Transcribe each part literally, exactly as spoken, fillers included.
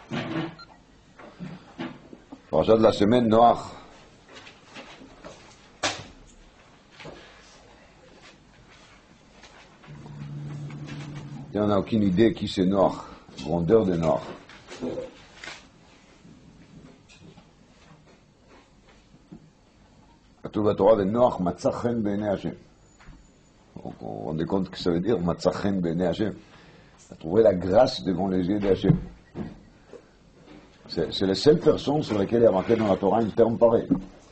Parasha de la semaine, Noach. Et on n'a aucune idée qui c'est Noach, grandeur de Noach. כתוב בתורה ונוח מצא חן בעיני השם. On rendait compte que ça veut dire מצא חן בעיני השם. A trouvé la grâce devant les yeux de Hachem. C'est, c'est les seules personnes sur lesquelles il y a marqué dans la Torah un terme pareil.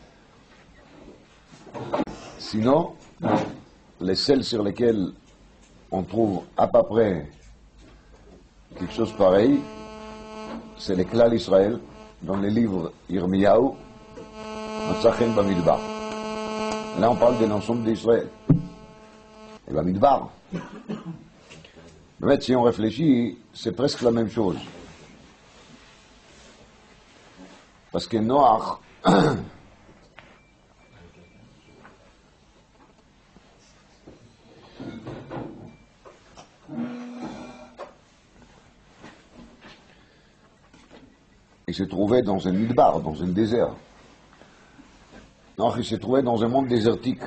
Sinon, les seules sur lesquelles on trouve à peu près quelque chose pareil, c'est les Klal Israël, dans les livres Yirmiyahu, מצא חן במדבר. Là, on parle de l'ensemble d'Israël. Et Bamidbar. En fait, si on réfléchit, c'est presque la même chose. Parce que Noach, il se trouvait dans un midbar, dans un désert. Noach, il se trouvait dans un monde désertique.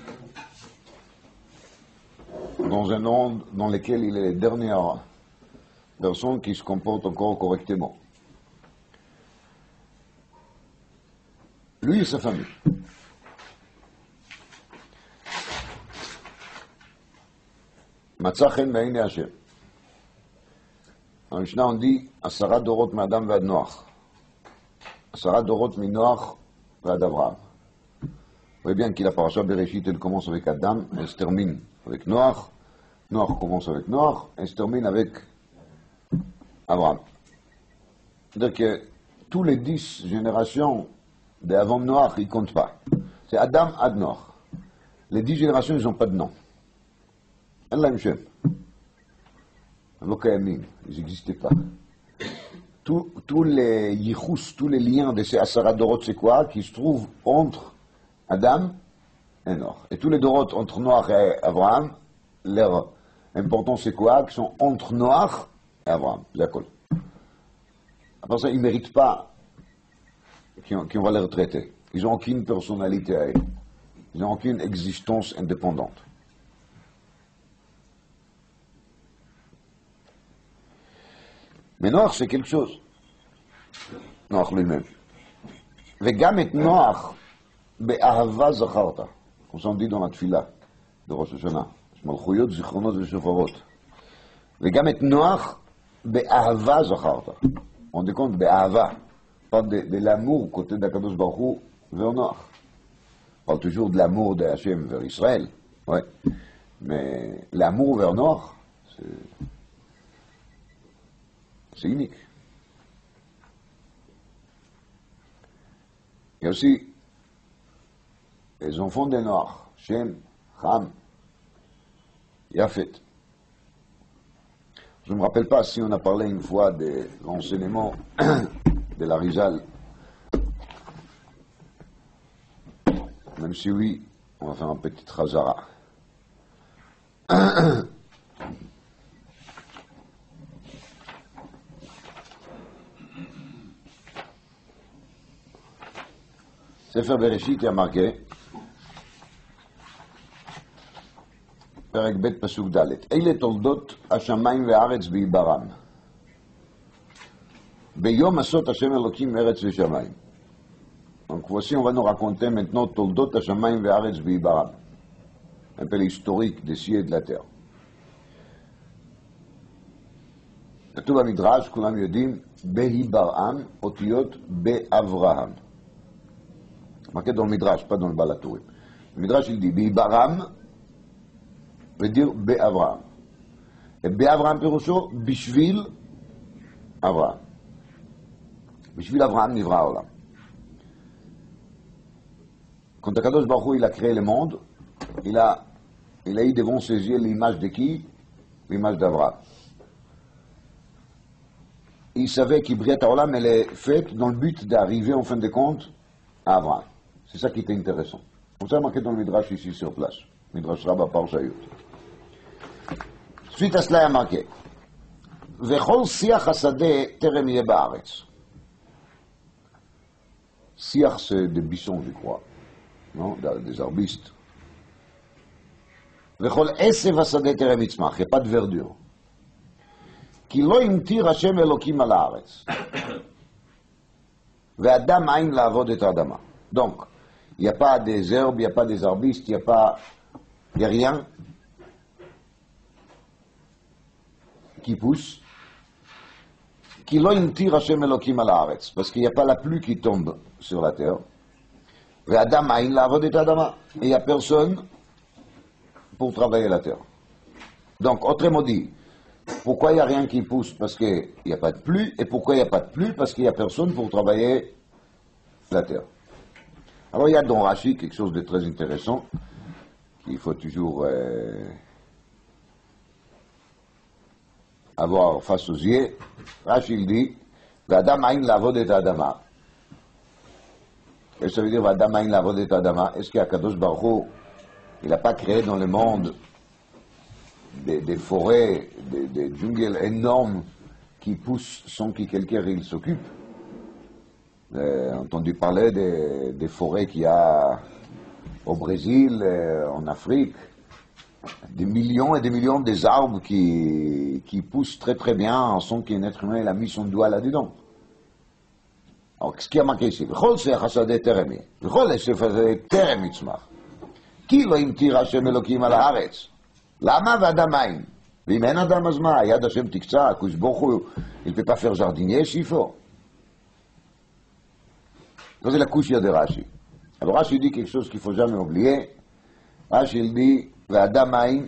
Dans un monde dans lequel il est la dernière personne qui se comporte encore correctement. Lui et sa famille. מצא חן בעיני השם. המשנה on dit עשרה דורות מאדם ועד נוח. עשרה דורות מנוח ועד אברהם. Vous voyez bien que la parasha Bereshit, elle commence avec Adam, elle se termine avec Noach. Noach commence avec Noach, et se termine avec Abraham. C'est-à-dire que tous les dix générations d'avant Noach, ils ne comptent pas. C'est Adam ad Noach. Les dix générations, ils n'ont pas de nom. Allah Mshem. Ils n'existaient pas. Tous, tous les yichus, tous les liens de ces Asara Dorot, c'est quoi? Qui se trouvent entre Adam et Noach. Et tous les Dorot entre Noach et Abraham, leur important c'est quoi? Qui sont entre Noach et Abraham. L'école. Après ça, ils ne méritent pas qu'on, qu'on va les retraiter. Ils n'ont aucune personnalité à eux. Ils n'ont aucune existence indépendante. Mais Noach, c'est quelque chose. Noach lui-même. וגם את נוח באהבה זכרת. כמו ça on dit dans la tfila de Rosh Hashanah. מלכויות, זיכרונות ושופרות. וגם את נוח באהבה זכרת. On dit compte באהבה. Pas de, de l'amour côté d'Akadosh Baruch Hu vers Noach. On parle toujours de l'amour de Hachem vers Israël. Ouais. Mais l'amour vers Noach, c'est, c'est unique. Il y a aussi les enfants de Noach, Shem, Ham, Yafet. Je ne me rappelle pas si on a parlé une fois de l'enseignement de la Rizal. Même si oui, on va faire un petit Khazara. Sefer Bereshit, il y a marqué פרק ב' פסוק ד' אלה תולדות השמיים והארץ בעיברם ביום עשות השם אלוקים ארץ ושמיים. Donc voici on va nous raconter maintenant תולדות השמיים והארץ בעיברם, un peu l'historique des cieux et de la terre. כתוב במדרש, כולם יודעים, בהיברעם אותיות באברהם. marqué dans le Midrash, pas dans le Balatourim. Le Midrash il dit בהיברעם veut dire Be-Avraham. Et Be-Avraham Pirusho, Bishvil Avraham. Bishvil Avraham Nivra Olam. Quand Akadosh Baruch Hu il a créé le monde, il a, il a eu devant ses yeux l'image de qui? L'image d'Avraham. Il savait qu'Ibriat Olam elle est faite dans le but d'arriver en fin de compte à Avraham. C'est ça qui était intéressant. On s'est marqué dans le Midrash ici sur place. Midrash Rabbah Parshayot. Suite à cela, il y a marqué וכל שיח השדה טרם יהיה בארץ. שיח c'est des buissons, je crois, non? Des arbustes. וכל עשב השדה טרם יצמח, il n'y a pas de verdure. כי לא המטיר השם אלוקים על הארץ. ואדם אין לעבוד את האדמה. Donc, il n'y a pas des herbes, il n'y a pas des arbustes, il n'y a pas... Il n'y a rien qui pousse. Qui lo imtir Hashem Elokim al haaretz, parce qu'il n'y a pas la pluie qui tombe sur la terre. Et Adam aïn l'avod et Adama. Et il n'y a personne pour travailler la terre. Donc, autrement dit, pourquoi il n'y a rien qui pousse? Parce qu'il n'y a pas de pluie. Et pourquoi il n'y a pas de pluie? Parce qu'il n'y a personne pour travailler la terre. Alors, il y a dans Rashi quelque chose de très intéressant qu'il faut toujours euh, avoir face aux yeux. Rashi il dit V'adam aïn lavod et adama. Et ça veut dire V'adam aïn lavod et adama. Est-ce qu'il y a Kadosh Baruch Hu, il n'a pas créé dans le monde des, des forêts, des, des djungles énormes qui poussent sans que quelqu'un il s'occupe? J'ai entendu parler des, des forêts qu'il y a au Brésil, en Afrique, des millions et des millions des arbres qui, qui poussent très très bien sans qu'un être humain il a mis son doigt là-dedans. Alors, qu'est-ce qu'il y a marqué ici? V'chol seach hasadeh terem yeh, v'chol esef hasadeh terem yitzmach. Ki lo imtir Hashem Elokim al haaretz. Lama v'adam ayn. V'im en adam az ma, yad Hashem tiktzah, Akadosh Baruch Hu, il ne peut pas faire jardinier s'il faut. Ça c'est la couche de Rashi. Alors Rashi dit quelque chose qu'il ne faut jamais oublier. Rashi il dit ואדם אין,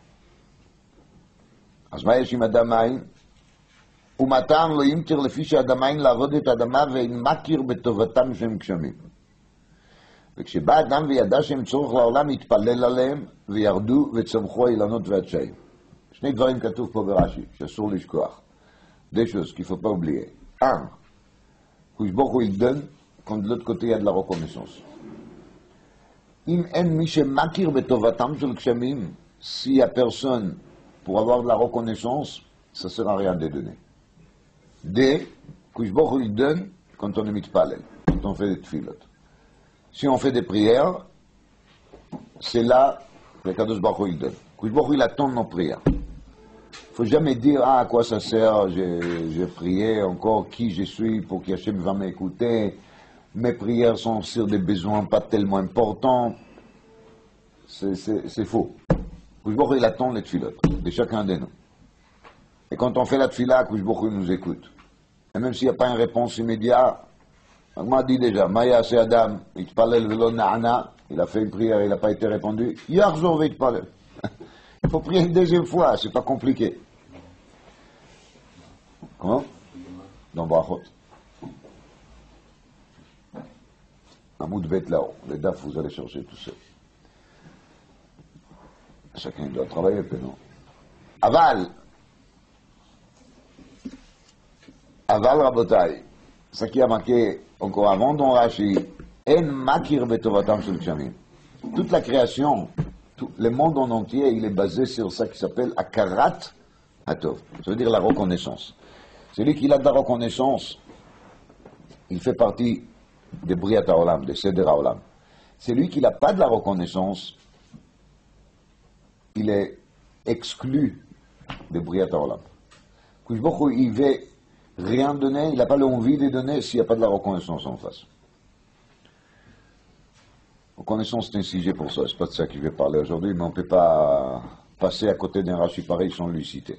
אז מה יש עם אדם אין? ומתן לא ימתיר לפי שאדם אין לעבוד את האדמה ואין מכיר בטובתם שהם גשמים. וכשבא אדם וידע שהם צורך לעולם, התפלל עליהם וירדו וצמחו האילנות והדשאים. שני דברים כתוב פה ברש"י, שאסור לשכוח. Deux choses qu'il ne faut pas oublier. Un, Akadosh Baruch Hu il donne, quand de l'autre côté il y a de la reconnaissance. Im en mi shemakir betovatam shel kshamim, s'il n'y a personne pour avoir de la reconnaissance, ça ne sert à rien de donner. Deux, Akadosh Baruch Hu il donne quand on est mitpalel, quand on fait des tfilot. Si on fait des prières, c'est là que Akadosh Baruch Hu il donne. Akadosh Baruch Hu il attend nos prières. Il ne faut jamais dire ah, à quoi ça sert, j'ai, j'ai prié encore qui je suis pour qu'Hachem va m'écouter. Mes prières sont sur des besoins pas tellement importants. C'est, c'est, c'est faux. Akadosh Baruch Hu il attend les tfilotes de chacun de nous. Et quand on fait la tfila, Akadosh Baruch Hu nous écoute. Et même s'il n'y a pas une réponse immédiate, on m'a dit déjà, Maya c'est Adam, il te parlait le na'ana, il a fait une prière, il n'a pas été répondu. Yarzo va te parler. Il faut prier une deuxième fois, c'est pas compliqué. Comment? Dans Brachot. Amoud Bet là-haut. Les daf, vous allez chercher tout seul. Chacun doit travailler, puis non. Aval. Aval Rabotai. Ce qui a marqué encore avant dans Rashi. En makir betovatam shel kshamim. Toute la création, tout le monde en entier, il est basé sur ça qui s'appelle Akarat Hatov. Ça veut dire la reconnaissance. Celui qui a de la reconnaissance, il fait partie des Briat HaOlam, des Seder HaOlam. Celui qui n'a pas de la reconnaissance, il est exclu des Briat HaOlam. Akadosh Baruch Hu, il veut rien donner, il n'a pas l'envie de donner s'il n'y a pas de la reconnaissance en face. Reconnaissance, c'est un sujet pour ça, c'est pas de ça que je vais parler aujourd'hui, mais on ne peut pas passer à côté d'un Rashi pareil sans lui citer.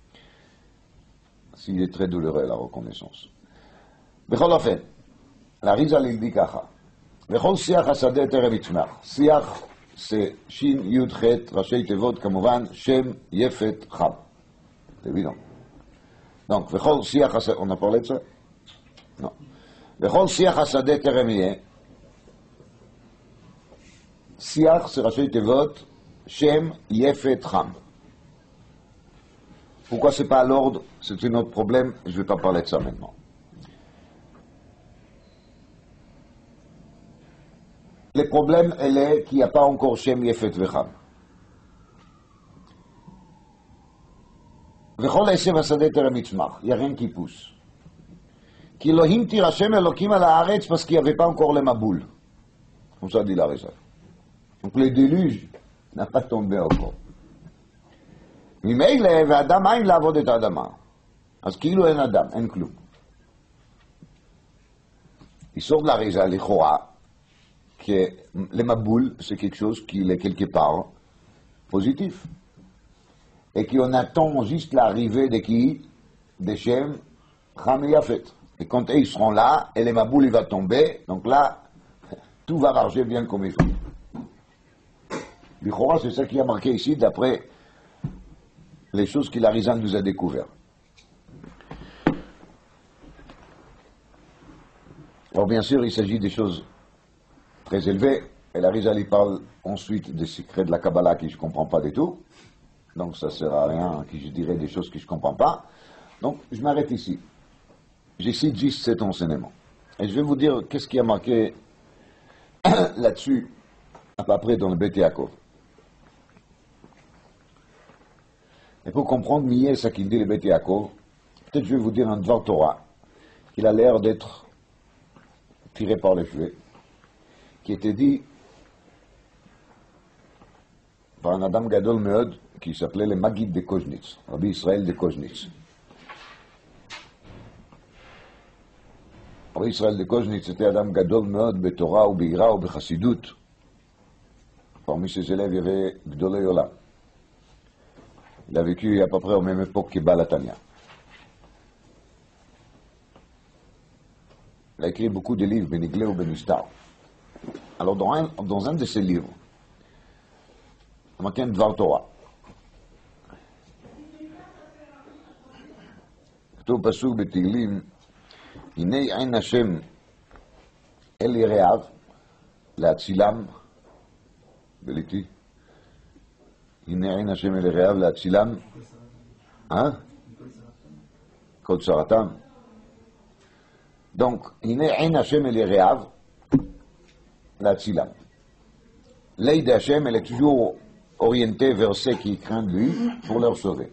S'il est très douloureux, la reconnaissance. Bechol ofen, la Rizal il dit kacha. Bechol siach hasadeh terem yitzmach. Siach, c'est Shin, Yud, Chet, Rashei Tevot, כמובן, Shem, Yefet, Cham. C'est évident. Donc, Bechol siach hasadeh, on a parlé de ça? Non. Bechol siach hasadeh terem yeh. Siach, c'est Rashei Tevot, Shem, Yefet, Cham. Pourquoi c'est pas à l'ordre? C'est un autre problème, je ne vais pas parler de ça maintenant. Le problème, elle est qu'il n'y a pas encore Shem, Yefet, Vecham. וכל עשב השדה טרם יצמח, il n'y a rien qui pousse. כי אלוהים תירשם אלוקים על הארץ parce qu'il n'y avait pas encore le maboul. Comme ça dit la réserve. Donc le déluge n'a pas tombé encore. ממילא ואדם אין לעבוד את האדמה. אז כאילו אין אדם, אין כלום. Il sort de la réserve, לכאורה, que le maboul, c'est quelque chose qui est quelque part positif. Et qu'on attend juste l'arrivée de qui? De Shem, Ham et Yafet. Et quand ils seront là, et le maboul il va tomber, donc là, tout va marcher bien comme il faut. L'Ichora, c'est ça qui a marqué ici, d'après les choses que l'Arizal nous a découvertes. Alors bien sûr, il s'agit des choses très élevées, et l'Arizal il parle ensuite des secrets de la Kabbalah que je ne comprends pas du tout. Donc ça ne sert à rien que je dirais des choses que je ne comprends pas. Donc je m'arrête ici. J'ai cite juste cet enseignement. Et je vais vous dire qu'est-ce qui a marqué là-dessus, à peu près dans le Beth Yaakov. Et pour comprendre mieux ce qu'il dit le Beth Yaakov, peut-être je vais vous dire un Dvar Torah, qu'il a l'air d'être tiré par les cheveux, qui était dit par un Adam Gadol Meod, qui s'appelait le Maggid de Koznitz, Rabbi Israël de Koznitz. Rabbi Israël de Koznitz était Adam Gadol Meod Betorah ou Beira ou Bechassidut. Parmi ses élèves, il y avait Gdolei Olam. Il a vécu à peu près au même époque que Baal HaTanya. Il a écrit beaucoup de livres, Beniglé ou Benistar. Alors, dans un, dans un de ces livres, il y a un Dvar Torah. כתוב פסוק בתהילים, הנה עין השם אל יראיו להצילם, בליתי, הנה עין השם אל יראיו להצילם, אה? כל צרתם. Donc, הנה עין השם אל יראיו להצילם. L'œil d'Hachem, elle est toujours orientée vers ceux qui craignent lui pour leur sauver.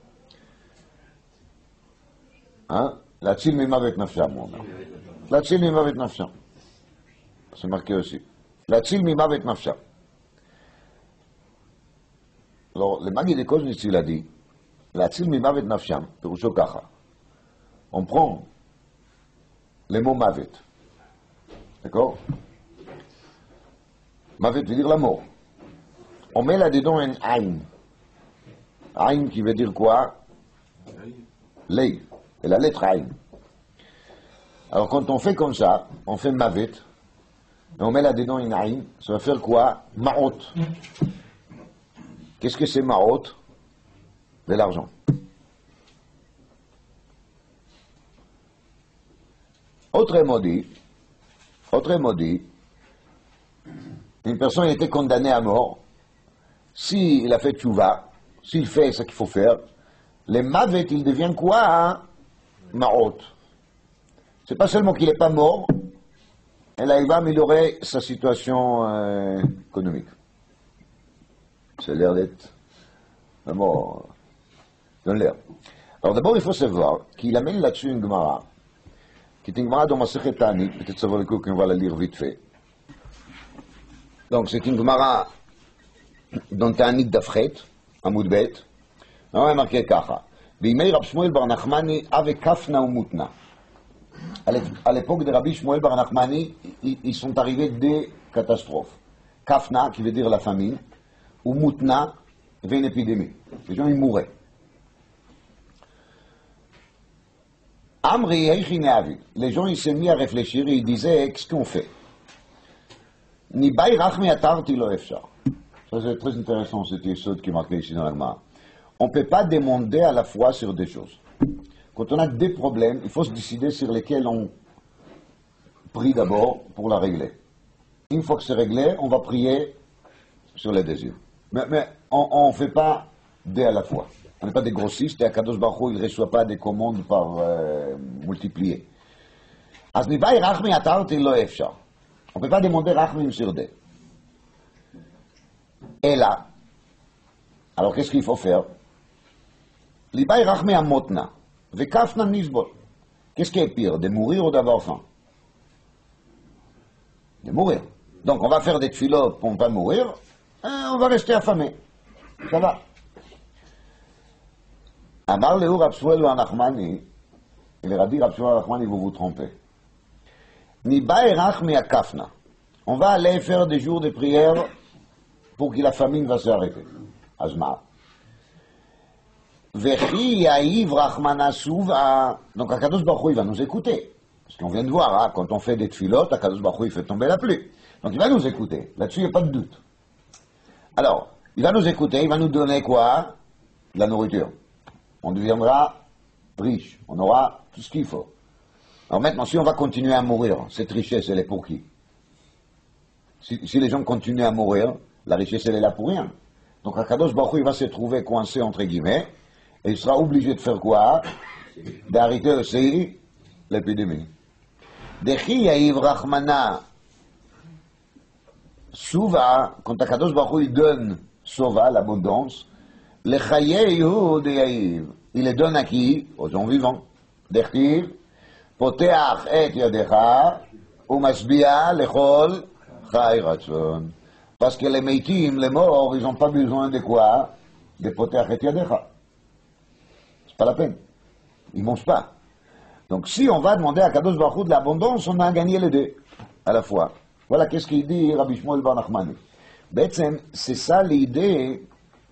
Hein? להציל ממוות נפשם, הוא אומר. להציל ממוות נפשם. זה מרקה aussi. להציל ממוות נפשם. Alors, le Maggid de Koznitz, il a dit, להציל ממוות נפשם, פירושו ככה. On prend le mot mavet. D'accord? Mavet veut dire la mort. On met là-dedans un aïn. Aïn qui veut dire quoi? L'œil. Et la lettre Aïn. Alors quand on fait comme ça, on fait Mavet, et on met là-dedans une Aïn, ça va faire quoi? Ma'ot. Qu'est-ce que c'est Ma'ot? De l'argent. Autrement dit, autrement dit, une personne a été condamnée à mort, s'il a fait tchouva, s'il fait ce qu'il faut faire, le Mavet, il devient quoi? Hein? Ma'ot. C'est pas seulement qu'il n'est pas mort, et là il va améliorer sa situation euh, économique. C'est l'air d'être vraiment dans l'air. Alors d'abord il faut savoir qu'il amène là-dessus une Gemara, qui est une Gemara dans Masechet Ta'anit, peut-être ça vaut le coup qu'on va la lire vite fait. Donc c'est une Gemara dans Ta'anit d'Afret, Amoud Bet, on a marqué Kacha. בימי רב שמואל בר נחמני אבי כפנה ומותנה. À l'époque de Rabbi Shmuel bar Nachmani, ils sont arrivés des catastrophes. Kafna, qui veut dire la famine, ou Mutna, avait une épidémie. Les gens, ils mouraient. Amri, les gens, ils s'est mis à réfléchir et ils disaient, qu'est-ce qu'on fait? Ni bay rachmi atarti lo efshar. Ça, c'est très intéressant, cet épisode qui est marqué ici dans la Gemara. On ne peut pas demander à la fois sur des choses. Quand on a des problèmes, il faut se décider sur lesquels on prie d'abord pour la régler. Une fois que c'est réglé, on va prier sur les désirs. Mais, mais on ne fait pas deux à la fois. On n'est pas des grossistes et Akadosh Baruch Hu, il ne reçoit pas des commandes par euh, multiplier. On ne peut pas demander rachmim sur deux. Et là, alors qu'est-ce qu'il faut faire? Libai rachme amotna, vekafna nisbol. Qu'est-ce qui est pire, de mourir ou d'avoir faim? De mourir. Donc on va faire des tfilotes pour ne pas mourir, hein, on va rester affamé. Ça va. Amar Léo Rapsuel ou Anachmani, il a dit Rapsuel ou Anachmani, vous vous trompez. Nibai rachme akafna. On va aller faire des jours de prière pour que la famine va s'arrêter. Azma. Vechi yaïv rachmana souva. Donc Akadosh Baruch Hu, il va nous écouter. Parce qu'on vient de voir, hein, quand on fait des tfilotes, Akadosh Baruch Hu, il fait tomber la pluie. Donc il va nous écouter. Là-dessus, il n'y a pas de doute. Alors, il va nous écouter, il va nous donner quoi? De la nourriture. On deviendra riche. On aura tout ce qu'il faut. Alors maintenant, si on va continuer à mourir, cette richesse, elle est pour qui? Si, si les gens continuent à mourir, la richesse, elle est là pour rien. Donc Akadosh Baruch Hu, il va se trouver coincé, entre guillemets, et il sera obligé de faire quoi? D'arrêter aussi l'épidémie. Dechi yaïv rachmana souva, quand Akadosh Baruch Hu, il donne sauva, l'abondance, le chayehu de yaïv, il les donne à qui? Aux gens vivants. Dechtiv, poteach et yadecha, umasbia lechol chay ratzon. Parce que les meitim, les morts, ils n'ont pas besoin de quoi? De poteach et yadecha. C'est pas la peine. Ils ne mangent pas. Donc si on va demander à Kadosh Baruch Hu de l'abondance, on a gagné les deux à la fois. Voilà qu'est-ce qu'il dit Rabbi Shmuel bar Nachmani. C'est ça l'idée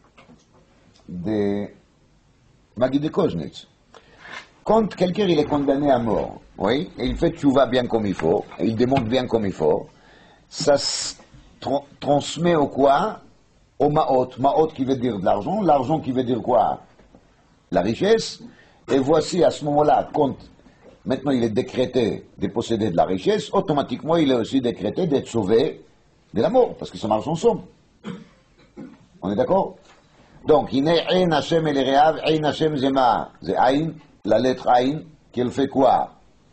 de Magid de Koznitz. Quand quelqu'un il est condamné à mort, oui, et il fait tchouva bien comme il faut, et il démonte bien comme il faut, ça se tra- transmet au quoi? Au ma'ot. Ma'ot qui veut dire de l'argent, l'argent qui veut dire quoi? La richesse. Et voici à ce moment-là, quand maintenant il est décrété de posséder de la richesse, automatiquement il est aussi décrété d'être sauvé de la mort, parce que son argent somme. On est d'accord? Donc, il est Ein Hashem et les Réav, Ein Hashem Zema, c'est Aïn, la lettre Aïn, qu'elle fait quoi?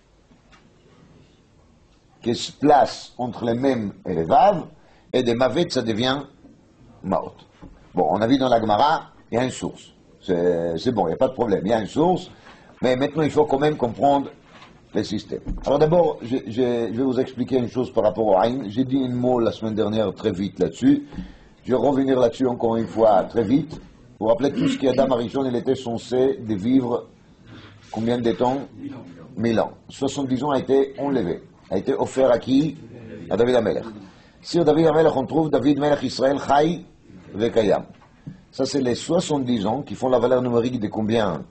Qu'elle se place entre les Mem et les Vav, et de Mavet, ça devient Maot. Bon, on a vu dans la Gemara, il y a une source. C'est, c'est bon, il n'y a pas de problème, il y a une source, mais maintenant il faut quand même comprendre le système. Alors d'abord, je, je, je vais vous expliquer une chose par rapport au Aïn. J'ai dit un mot la semaine dernière très vite là-dessus. Je vais revenir là-dessus encore une fois très vite. Vous vous rappelez tous qu'Adam Arishon, il était censé de vivre combien de temps? Mille ans. soixante-dix ans a été enlevé. A été offert à qui? À David Amelech. Sur David Amelech, on trouve David Melech Israël Chai Vekayam. Ça, c'est les soixante-dix ans qui font la valeur numérique de combien?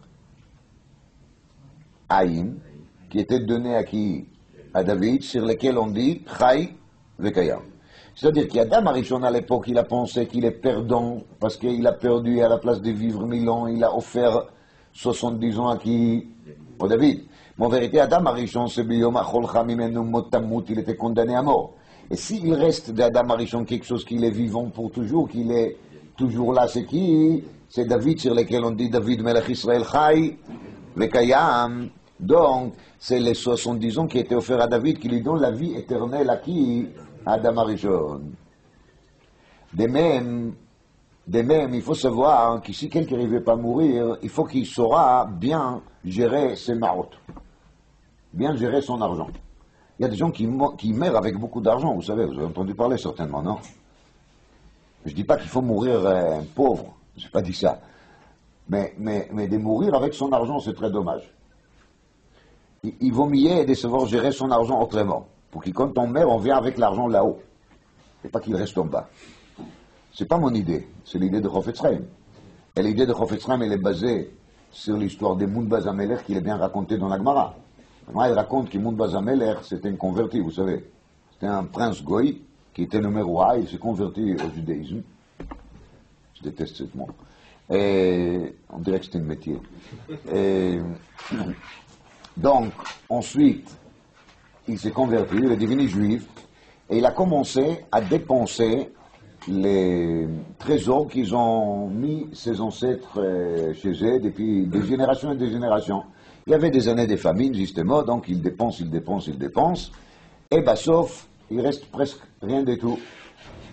Aïn, qui était donné à qui? À David, sur lesquels on dit Chai Vekayam. C'est-à-dire qu'Adam Arishon, à l'époque, il a pensé qu'il est perdant parce qu'il a perdu, à la place de vivre mille ans, il a offert soixante-dix ans à qui? Au David. Mais en vérité, Adam Arishon, c'est Biyom Achol Chamimenu Motamut, il était condamné à mort. Et s'il reste d'Adam Arishon quelque chose qu'il est vivant pour toujours, qu'il est toujours là, c'est qui? C'est David, sur lequel on dit David Melech Israël Chai Vekayam. Donc, c'est les soixante-dix ans qui étaient offerts à David qui lui donnent la vie éternelle à qui? Adam Arishon. De même, de même, il faut savoir que si quelqu'un ne veut pas mourir, il faut qu'il saura bien gérer ses marottes, bien gérer son argent. Il y a des gens qui, qui meurent avec beaucoup d'argent, vous savez, vous avez entendu parler certainement, non? Je ne dis pas qu'il faut mourir euh, pauvre, je n'ai pas dit ça. Mais, mais, mais de mourir avec son argent, c'est très dommage. Il, il vaut mieux de savoir gérer son argent autrement. Pour que quand on meurt, on vient avec l'argent là-haut. Et pas qu'il reste en bas. C'est pas mon idée, c'est l'idée de Chofetz Chaim. Et l'idée de Chofetz Chaim, elle est basée sur l'histoire de Mounbaz Amelech qui est bien racontée dans la Gemara. Moi, elle raconte que Mounbaz Amelech, c'était un converti, vous savez. C'était un prince goy qui était nommé roi, il s'est converti au judaïsme. Je déteste ce mot. Et on dirait que c'était un métier. Et donc, ensuite, il s'est converti, il est devenu juif, et il a commencé à dépenser les trésors qu'ils ont mis ses ancêtres euh, chez eux depuis des générations et des générations. Il y avait des années de famine, justement, donc il dépense, il dépense, il dépense, et bah, sauf, il reste presque rien du tout.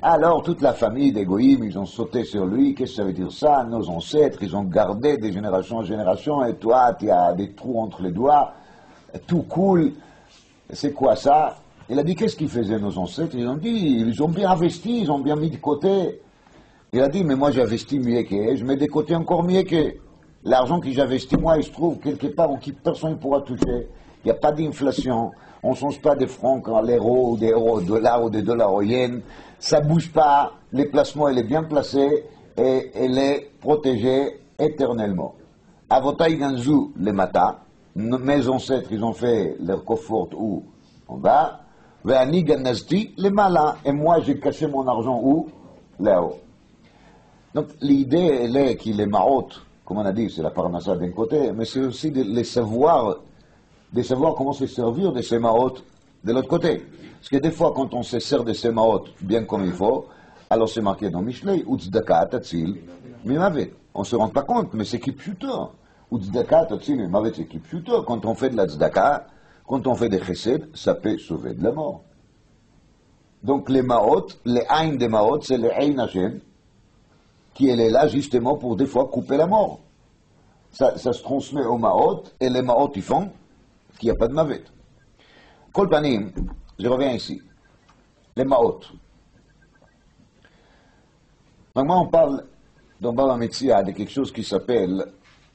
Alors toute la famille des goïms, ils ont sauté sur lui. Qu'est-ce que ça veut dire ça? Nos ancêtres, ils ont gardé de génération en génération, et toi, tu as des trous entre les doigts, tout coule. C'est quoi ça? Il a dit, qu'est-ce qu'ils faisaient nos ancêtres? Ils ont dit, ils ont bien investi, ils ont bien mis de côté. Il a dit, mais moi j'investis mieux que, je mets de côté encore mieux que. L'argent que j'investis, moi, il se trouve quelque part où personne ne pourra toucher. Il n'y a pas d'inflation. On ne change pas des francs à l'euro, ou des euros au dollar, ou des dollars au yen. Ça ne bouge pas. Les placements, elle est bien placée et elle est protégée éternellement. Avotai ganzu le mata. Mes ancêtres, ils ont fait leur coffre où en bas. Ve'ani ganazti le mala. Et moi, j'ai caché mon argent où? Là-haut. Donc, l'idée, elle est qu'il est maot. Comme on a dit, c'est la parnassa d'un côté, mais c'est aussi de les savoir, de savoir comment se servir de ces maot de l'autre côté. Parce que des fois, quand on se sert de ces maot bien comme il faut, alors c'est marqué dans Mishlei, Utzdaka tatzil mimavet. On ne se rend pas compte, mais c'est kipshuto. Utzdaka tatzil mimavet, c'est kipshuto. Quand on fait de la tzedaka, quand on fait des chesed, ça peut sauver de la mort. Donc les maot, les aïn des maot, c'est les aïn Hashem, qui elle est là justement pour des fois couper la mort. Ça, ça se transmet aux maot, et les maot ils font qu'il n'y a pas de mavet. Kol panim, je reviens ici. Les maot. Donc moi on parle dans Baba Metzia de quelque chose qui s'appelle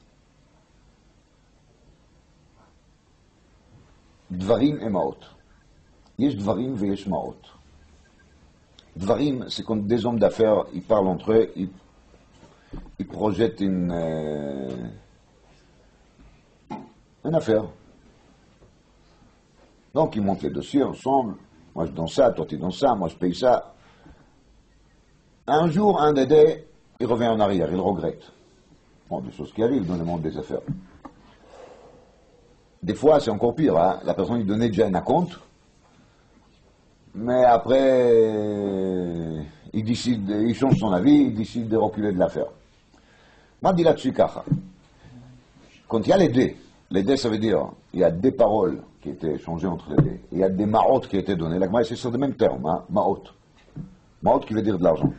Dvarim et maot. Yesh Dvarim ve yesh maot. Dvarim, c'est quand des hommes d'affaires, ils parlent entre eux, ils Ils projettent une, euh, une affaire. Donc ils montent les dossiers ensemble. Moi je donne ça, toi tu donnes ça, moi je paye ça. Un jour, un des deux, il revient en arrière, il regrette. Bon, des choses qui arrivent dans le monde des affaires. Des fois, c'est encore pire. Hein. La personne lui donnait déjà un acompte, mais après, il décide, il change son avis, il décide de reculer de l'affaire. Moi, dis là-dessus, kacha. Quand il y a les dés, les dés, ça veut dire, il y a des paroles qui étaient échangées entre les dés, il y a des maot qui étaient données. La Gemara, c'est sur le même terme, hein, maot. Maot qui veut dire de l'argent.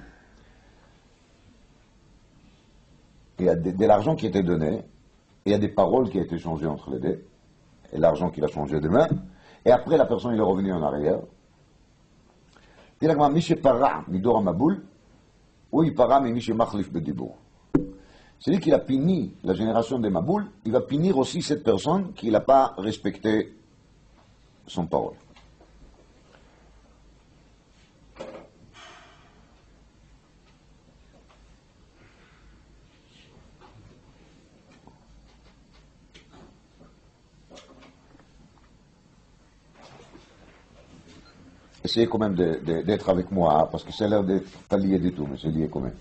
Il y a de, de l'argent qui était donné, et il y a des paroles qui étaient échangées entre les dés, et l'argent qu'il a changé de main, et après, la personne, il est revenu en arrière. Dis la Gemara, Mishe para, midor amaboul, ou il para, mais Mishe machlif bedibour. Celui qui a puni la génération des Maboul, il va punir aussi cette personne qui n'a pas respecté son parole. Essayez quand même de, de, d'être avec moi, hein, parce que ça a l'air d'être pas lié du tout, mais c'est lié quand même.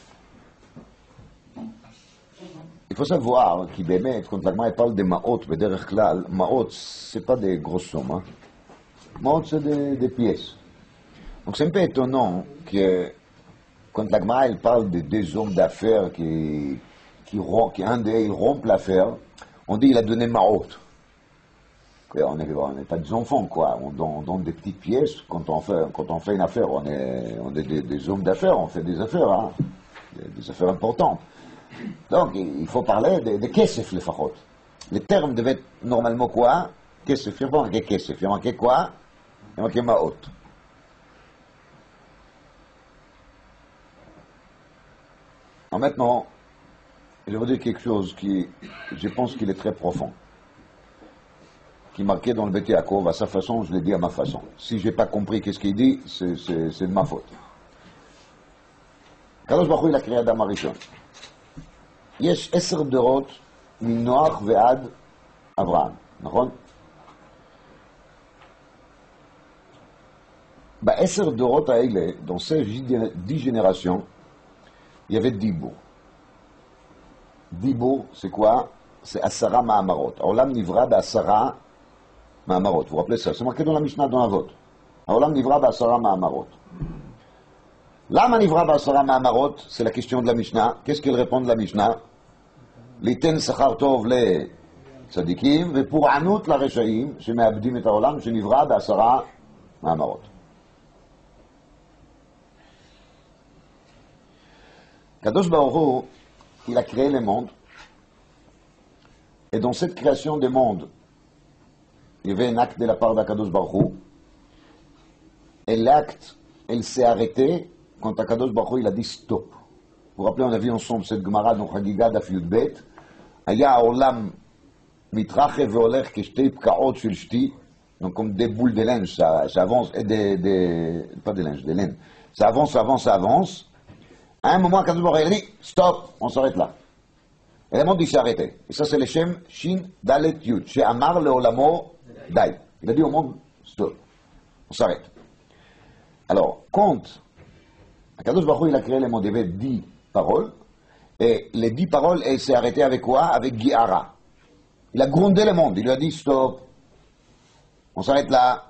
Il faut savoir qu'il bémet, quand l'Agma parle des maot, mais derrière klal, maot, c'est pas des grosses sommes. Hein. Maot, c'est des, des pièces. Donc c'est un peu étonnant que quand l'Agma parle de deux hommes d'affaires qui, qui, qui un d'eux rompt l'affaire, on dit il a donné maot. On n'est pas des enfants, quoi. On donne, on donne des petites pièces quand on fait, quand on fait une affaire. On est, on est des, des hommes d'affaires, on fait des affaires, hein. des, des affaires importantes. Donc, il faut parler de, de kesef, le fachot. Les termes devaient être normalement quoi? Kesef, il y a marqué kesef, il y a marqué quoi? Il y a marqué maot. Alors maintenant, je vais vous dire quelque chose qui, je pense qu'il est très profond, qui est marqué dans le Beit Yaakov, à sa façon, je l'ai dit à ma façon. Si je n'ai pas compris qu'est-ce qu'il dit, c'est, c'est, c'est de ma faute. Kadosh Baruch Hu, il a créé Adam Arishon. יש עשר דורות מנוח ועד אברהם, נכון? בעשר דורות האלה, dans ces dix générations, il y avait דיבור. דיבור, c'est quoi? C'est עשרה מאמרות. העולם נברא בעשרה מאמרות. vous vous rappelez ça? c'est marqué dans la Mishnah, dans Avot. העולם נברא בעשרה מאמרות. למה נברא בעשרה מאמרות? C'est la question de la Mishnah. Qu'est-ce qu'elle répond de la Mishnah? ליתן שכר טוב לצדיקים ופורענות לרשעים שמאבדים את העולם שנברא בעשרה מאמרות. Kadosh Baruch Hu, il a créé le monde. Et dans cette création du monde, il y avait un acte de la part d'Akadosh Baruch Hu. Et l'acte, elle s'est arrêtée quand Akadosh Baruch Hu, il a dit stop. Vous vous rappelez, on a vu ensemble cette Gemara dans Chagiga Daf Yud Bet. Aya Olam mitrache veoler keshte pkaot shel shti. Donc comme des boules de linge, ça, ça avance, et des, des, pas des linges, des laines. Ça avance, ça avance, ça avance. À un moment, Akadosh Baruch Hu, il a dit stop, on s'arrête là. Et le monde, il s'est arrêté. Et ça, c'est le Shem Shin Dalet Yud. Chez Amar le Olamo Dai. Il a dit au monde stop, on s'arrête. Alors, quand Akadosh Baruch Hu, il a créé le monde, il y avait dix paroles, et les dix paroles, elle s'est arrêtée avec quoi? Avec Guiara. Il a grondé le monde, il lui a dit stop, on s'arrête là.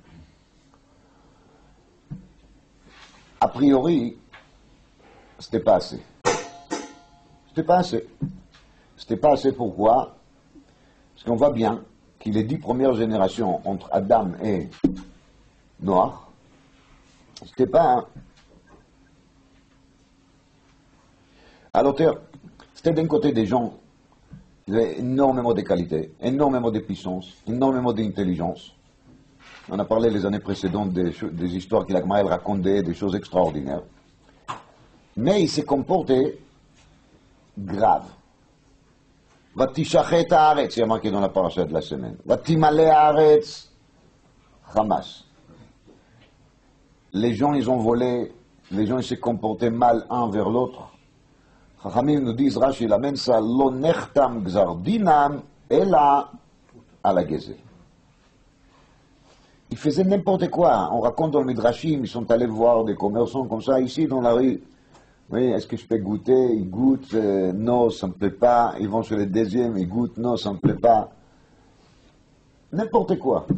A priori, c'était pas assez. C'était pas assez. C'était pas assez pourquoi? Parce qu'on voit bien que les dix premières générations entre Adam et Noach, c'était pas un... À l'auteur, c'était d'un côté des gens qui avaient énormément de qualités, énormément de puissance, énormément d'intelligence. On a parlé les années précédentes des, des histoires qu'il a racontait, des choses extraordinaires. Mais il s'est comporté grave. Vatishachet haaretz, il y a marqué dans la paracha de la semaine. Vatimale haaretz, Hamas. Les gens, ils ont volé, les gens, ils se comportaient mal un vers l'autre. Chachamim nous disent, Rashi l'amène ça, lo nechtam gzardinam, ela à la gezel. Ils faisaient n'importe quoi. On raconte dans le Midrashim, ils sont allés voir des commerçants comme ça, ici dans la rue. Oui, est-ce que je peux goûter? Ils goûtent, euh, non, ça ne me plaît pas. Ils vont sur le deuxième, ils goûtent, non, ça ne me plaît pas. N'importe quoi.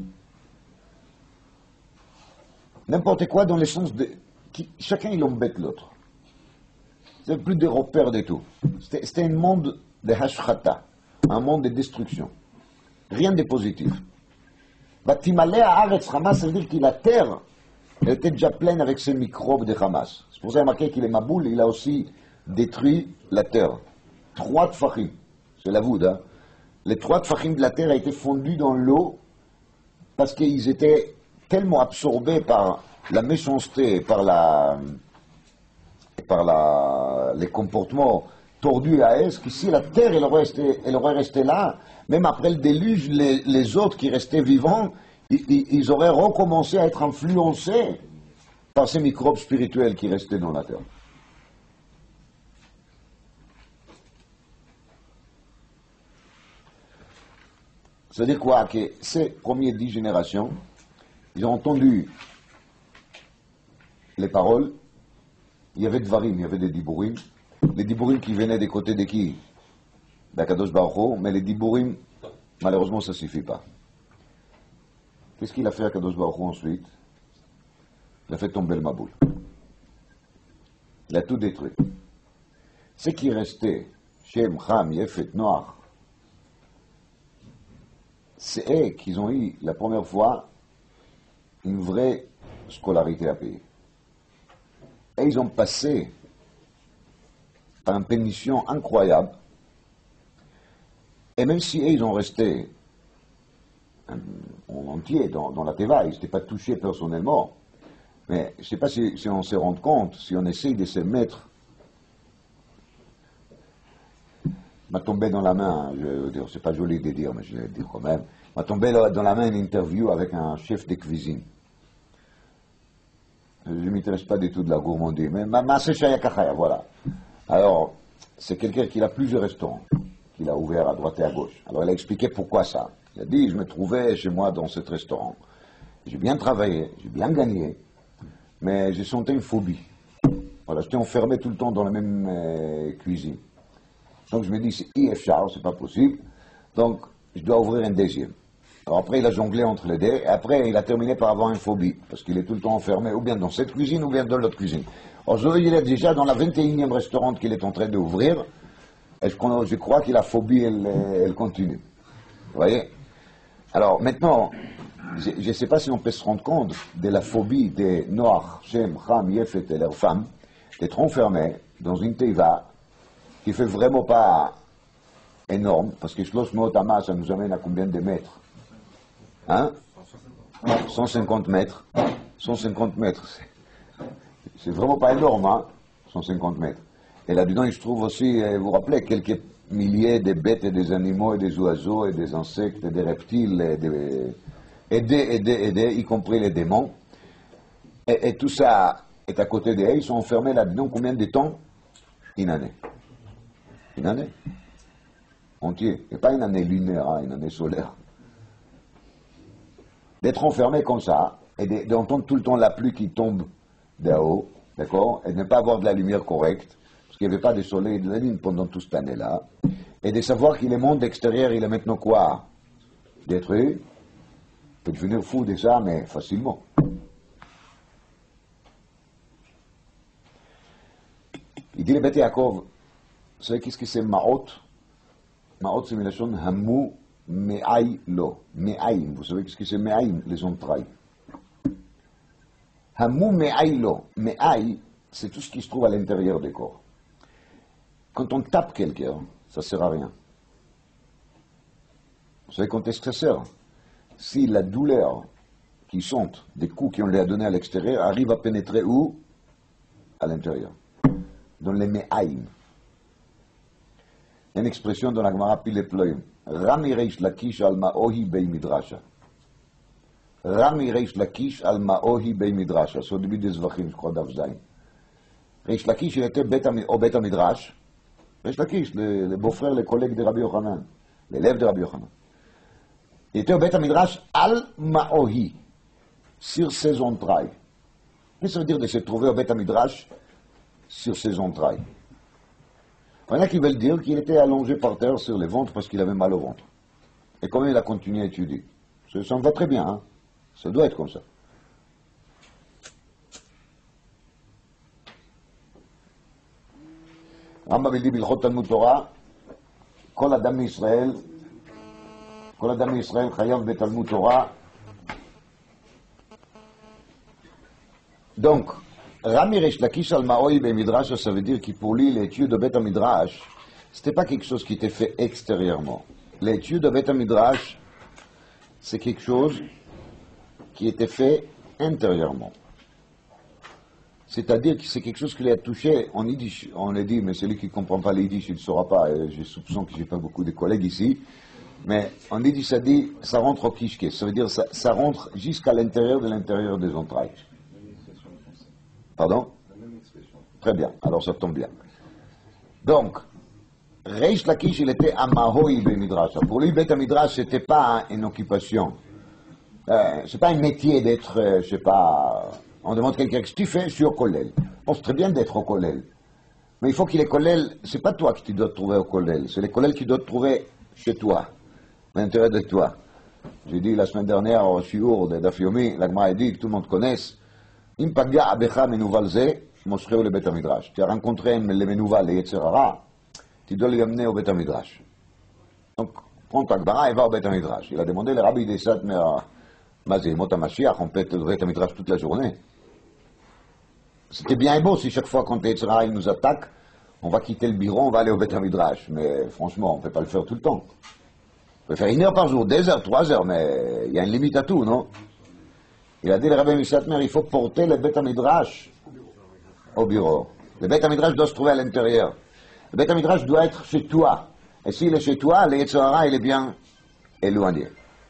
N'importe quoi dans le sens de... Qui, chacun, il embête l'autre. C'est plus des repères de tout. C'était, c'était un monde de hashchata, un monde de destruction. Rien de positif. Batimale haaretz Hamas, ça veut dire que la terre, elle était déjà pleine avec ces microbes de Hamas. C'est pour ça qu'il a marqué qu'il est Maboul, il a aussi détruit la terre. Trois tfachim, c'est la voûte, hein. Les trois tfachim de la terre ont été fondus dans l'eau parce qu'ils étaient tellement absorbés par la méchanceté, par la, par la, les comportements tordus à Est, que si la terre elle aurait, resté, elle aurait resté là, même après le déluge, les, les autres qui restaient vivants, ils, ils auraient recommencé à être influencés par ces microbes spirituels qui restaient dans la terre. C'est-à-dire quoi? Que ces premières dix générations, ils ont entendu les paroles, il y avait Dvarim, il y avait des Diburim, les Diburim qui venaient des côtés de qui? D'Akadosh Baruch Hu, mais les Diburim, malheureusement, ça ne suffit pas. Qu'est-ce qu'il a fait Akadosh Baruch Hu ensuite? Il a fait tomber le Maboul. Il a tout détruit. Ce qui restait, Shem, Ham, Yefet, Noach, c'est eux qui ont eu la première fois une vraie scolarité à payer. Et ils ont passé par une pénition incroyable. Et même si eux, ils ont resté en entier dans, dans la Teva, ils n'étaient pas touchés personnellement. Mais je ne sais pas si, si on se rend compte, si on essaye de se mettre, m'a tombé dans la main, je veux dire, c'est pas joli de dire, mais je vais le dire quand même, m'a tombé dans la main une interview avec un chef de cuisine. Je ne m'intéresse pas du tout de la gourmandise, mais ma Kachaya, voilà. Alors, c'est quelqu'un qui a plusieurs restaurants, qu'il a ouvert à droite et à gauche. Alors, il a expliqué pourquoi ça. Il a dit, je me trouvais chez moi dans cet restaurant. J'ai bien travaillé, j'ai bien gagné, mais j'ai senti une phobie. Voilà, j'étais enfermé tout le temps dans la même euh, cuisine. Donc je me dis, c'est I F Char, c'est pas possible. Donc je dois ouvrir un deuxième. Alors après, il a jonglé entre les deux. Et après, il a terminé par avoir une phobie. Parce qu'il est tout le temps enfermé, ou bien dans cette cuisine, ou bien dans l'autre cuisine. Aujourd'hui, il est déjà dans la vingt et unième restaurant qu'il est en train d'ouvrir. Et je, je crois que la phobie, elle, elle continue. Vous voyez? Alors maintenant, je ne sais pas si on peut se rendre compte de la phobie des Noach, Shem, Ham, Yefet et leurs femmes. d'être enfermé dans une teiva qui fait vraiment pas énorme, parce que Shlosh Meot Ama, ça nous amène à combien de mètres? Hein? cent cinquante mètres. cent cinquante mètres. C'est vraiment pas énorme, hein? cent cinquante mètres. Et là-dedans, il se trouve aussi, vous vous rappelez, quelques milliers de bêtes et des animaux et des oiseaux et des insectes et des reptiles et des, et des, et des, et des y compris les démons. Et, et tout ça est à côté d'eux. Ils sont enfermés là-dedans combien de temps? Une année. Une année. Entier. Et pas une année lunaire, hein, une année solaire. D'être enfermé comme ça, et d'entendre tout le temps la pluie qui tombe d'en-haut, d'accord, et de ne pas avoir de la lumière correcte, parce qu'il n'y avait pas de soleil et de la lune pendant toute cette année-là, et de savoir que le monde extérieur, il est maintenant quoi? Détruit. On peut devenir fou de ça, mais facilement. Il dit le Beth Yaakov, vous savez qu'est-ce que c'est Ma'ot? Ma'ot, c'est une lachon Hamu Me'ai Lo. Me'aim. Vous savez qu'est-ce que c'est Me'aim? Les entrailles. Hamu Me'ai Lo. Me'ai, c'est tout ce qui se trouve à l'intérieur du corps. Quand on tape quelqu'un, ça ne sert à rien. Vous savez quand est-ce que ça sert? Si la douleur qu'ils sentent des coups qu'on leur a donnés à l'extérieur arrive à pénétrer où? À l'intérieur. Dans les Me'aim. Il y a une expression dans la Gemara Pile Ploim. Rami Reish Lakish al Ma'ohi Bei Midrasha. Rami Reish Lakish al Ma'ohi Bei Midrasha. C'est au début des Zvachim, je crois, d'Avzaïn. Reish Lakish, il était au Beth Midrash. Reish Lakish, le, le beau-frère, le collègue de Rabbi Yochanan, l'élève de Rabbi Yochanan. Il était au Beth Midrash al Ma'ohi, sur ses entrailles. Qu'est-ce que ça veut dire de se trouver au Beth Midrash sur ses entrailles? Il y en a qui veulent dire qu'il était allongé par terre sur le ventre parce qu'il avait mal au ventre. Et comment il a continué à étudier? Ça, ça me va très bien, hein? Ça doit être comme ça. Rambam il dit Bilchot Talmud Torah, Kol Adam Israël, Kol Adam Israël Chayav Betalmud Torah. Donc, Rami Reish Lakish al Ma'ohi Bei Midrash, ça veut dire que pour lui, l'étude de Beth Midrash, c'était pas quelque chose qui était fait extérieurement. L'étude de Beth Midrash, c'est quelque chose qui était fait intérieurement. C'est-à-dire que c'est quelque chose qui l'a touché en yiddish. On l'a dit, mais celui qui ne comprend pas le yiddish, il ne saura pas. Et j'ai soupçon que j'ai pas beaucoup de collègues ici. Mais en yiddish, ça dit, ça rentre au kishke. Ça veut dire, ça, ça rentre jusqu'à l'intérieur de l'intérieur des entrailles. Pardon? Très bien, alors ça tombe bien. Donc, Reish Lakish, il était à Ma'ohi Bei Midrash. Pour lui, Beth Midrash, ce n'était pas une occupation. Euh, ce n'est pas un métier d'être, euh, je sais pas, on demande quelqu'un, qu'est-ce que tu fais? Je suis au kollel. Bon, c'est très bien d'être au kollel. Mais il faut qu'il est kollel, c'est pas toi que tu dois te trouver au kollel, c'est les kollel qui doivent te trouver chez toi, à l'intérieur de toi. J'ai dit la semaine dernière au shiur de Daf Yomi, la Gemara a dit que tout le monde connaisse, Im paga abecha menouval ze, moshreu le Beth Midrash. Tu as rencontré le menouval, le Yetzer Hara, tu dois lui amener au Beth Midrash. Donc, prends ta Gemara et va au Beth Midrash. Il a demandé le rabbi des Satmer, Mazé, Mota Mashiach, on peut être au Beth Midrash toute la journée. C'était bien et beau si chaque fois quand le Yetzer Hara nous attaque, on va quitter le bureau, on va aller au Beth Midrash. Mais franchement, on ne peut pas le faire tout le temps. On peut faire une heure par jour, deux heures, trois heures, mais il y a une limite à tout, non? Il a dit le Rabbi Mishatmer, il faut porter le Beth Midrash au bureau. Le Beth Midrash doit se trouver à l'intérieur. Le Beth Midrash doit être chez toi. Et s'il est chez toi, le Yetzer Hara, il est bien éloigné.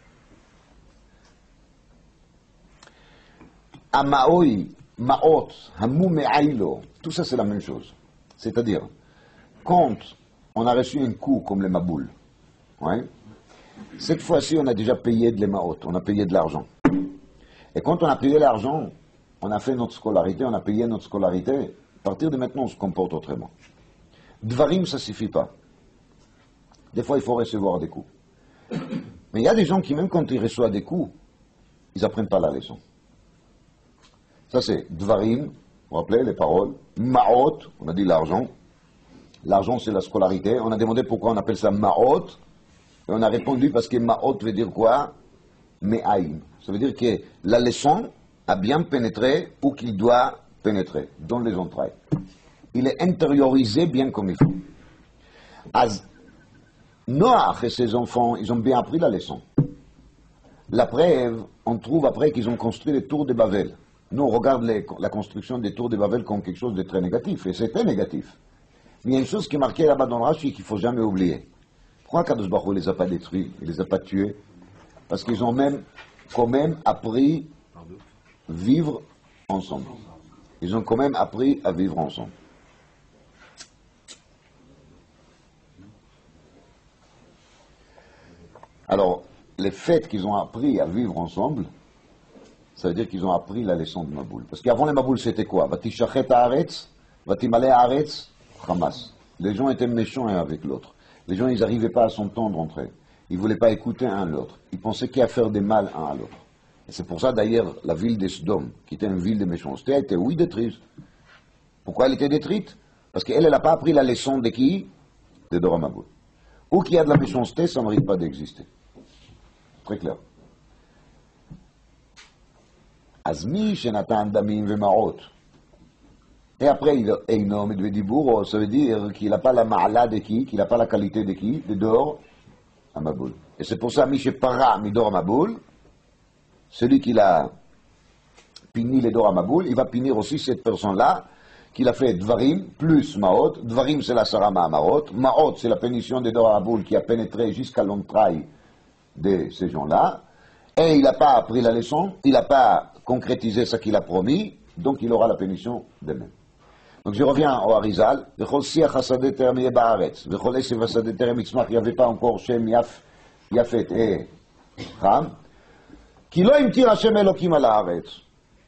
Amaoi, Maot, Hamu Me'ailo, tout ça c'est la même chose. C'est-à-dire, quand on a reçu un coup comme le Maboul, ouais, cette fois-ci on a déjà payé de l'Emaot, on a payé de l'argent. Et quand on a payé l'argent, on a fait notre scolarité, on a payé notre scolarité, à partir de maintenant on se comporte autrement. Dvarim, ça ne suffit pas. Des fois il faut recevoir des coups. Mais il y a des gens qui, même quand ils reçoivent des coups, ils n'apprennent pas la leçon. Ça c'est Dvarim, vous vous rappelez les paroles, Ma'ot, on a dit l'argent. L'argent c'est la scolarité. On a demandé pourquoi on appelle ça Ma'ot. Et on a répondu parce que Ma'ot veut dire quoi? Me'aim. Ça veut dire que la leçon a bien pénétré où qu'il doit pénétrer, dans les entrailles. il est intériorisé bien comme il faut. Az Noach et ses enfants, ils ont bien appris la leçon. La preuve, on trouve après qu'ils ont construit les tours de Babel. Nous, on regarde les, la construction des tours de Babel comme quelque chose de très négatif, et c'était négatif. Mais il y a une chose qui est marquée là-bas dans le Rashi qu'il ne faut jamais oublier. Pourquoi Kadosh Baruch Hu ne les a pas détruits, il ne les a pas tués? Parce qu'ils ont même, quand même appris à vivre ensemble. Ils ont quand même appris à vivre ensemble. Alors, le fait qu'ils ont appris à vivre ensemble, ça veut dire qu'ils ont appris la leçon de Maboul. Parce qu'avant les Maboul, c'était quoi? Vatishachet haaretz, vatimale haaretz, Hamas. Les gens étaient méchants un avec l'autre. Les gens, ils n'arrivaient pas à s'entendre entre eux. Ils ne voulaient pas écouter un l'autre. Ils pensaient qu'à faire des mal un à l'autre. Et c'est pour ça, d'ailleurs, la ville de Sodome, qui était une ville de méchanceté, a été, oui, détruite. Pourquoi elle était détruite? Parce qu'elle, elle n'a pas appris la leçon de qui? De Dora Maboul. Où qu'il y a de la méchanceté, ça ne mérite pas d'exister. Très clair. Azmi shenatan damim vemarot. Et après, il est un homme de Dibour, ça veut dire qu'il n'a pas la ma'ala de qui, qu'il n'a pas la qualité de qui, de Dor à Maboul. Et c'est pour ça, Miché Para, Midor à Maboul, celui qui l'a puni les Dor à Maboul, il va punir aussi cette personne-là, qu'il a fait Dvarim plus Maot. Dvarim, c'est la Sarama à Maot. Maot, c'est la pénition des Dor à Maboul qui a pénétré jusqu'à l'entraille de ces gens-là. Et il n'a pas appris la leçon, il n'a pas concrétisé ce qu'il a promis, donc il aura la pénition de même. Donc je reviens au Harizal. Il n'y avait pas encore Shem, Yaf, Yafet et Ham. Qui lo imtir Hashem Elokim à la Haaretz.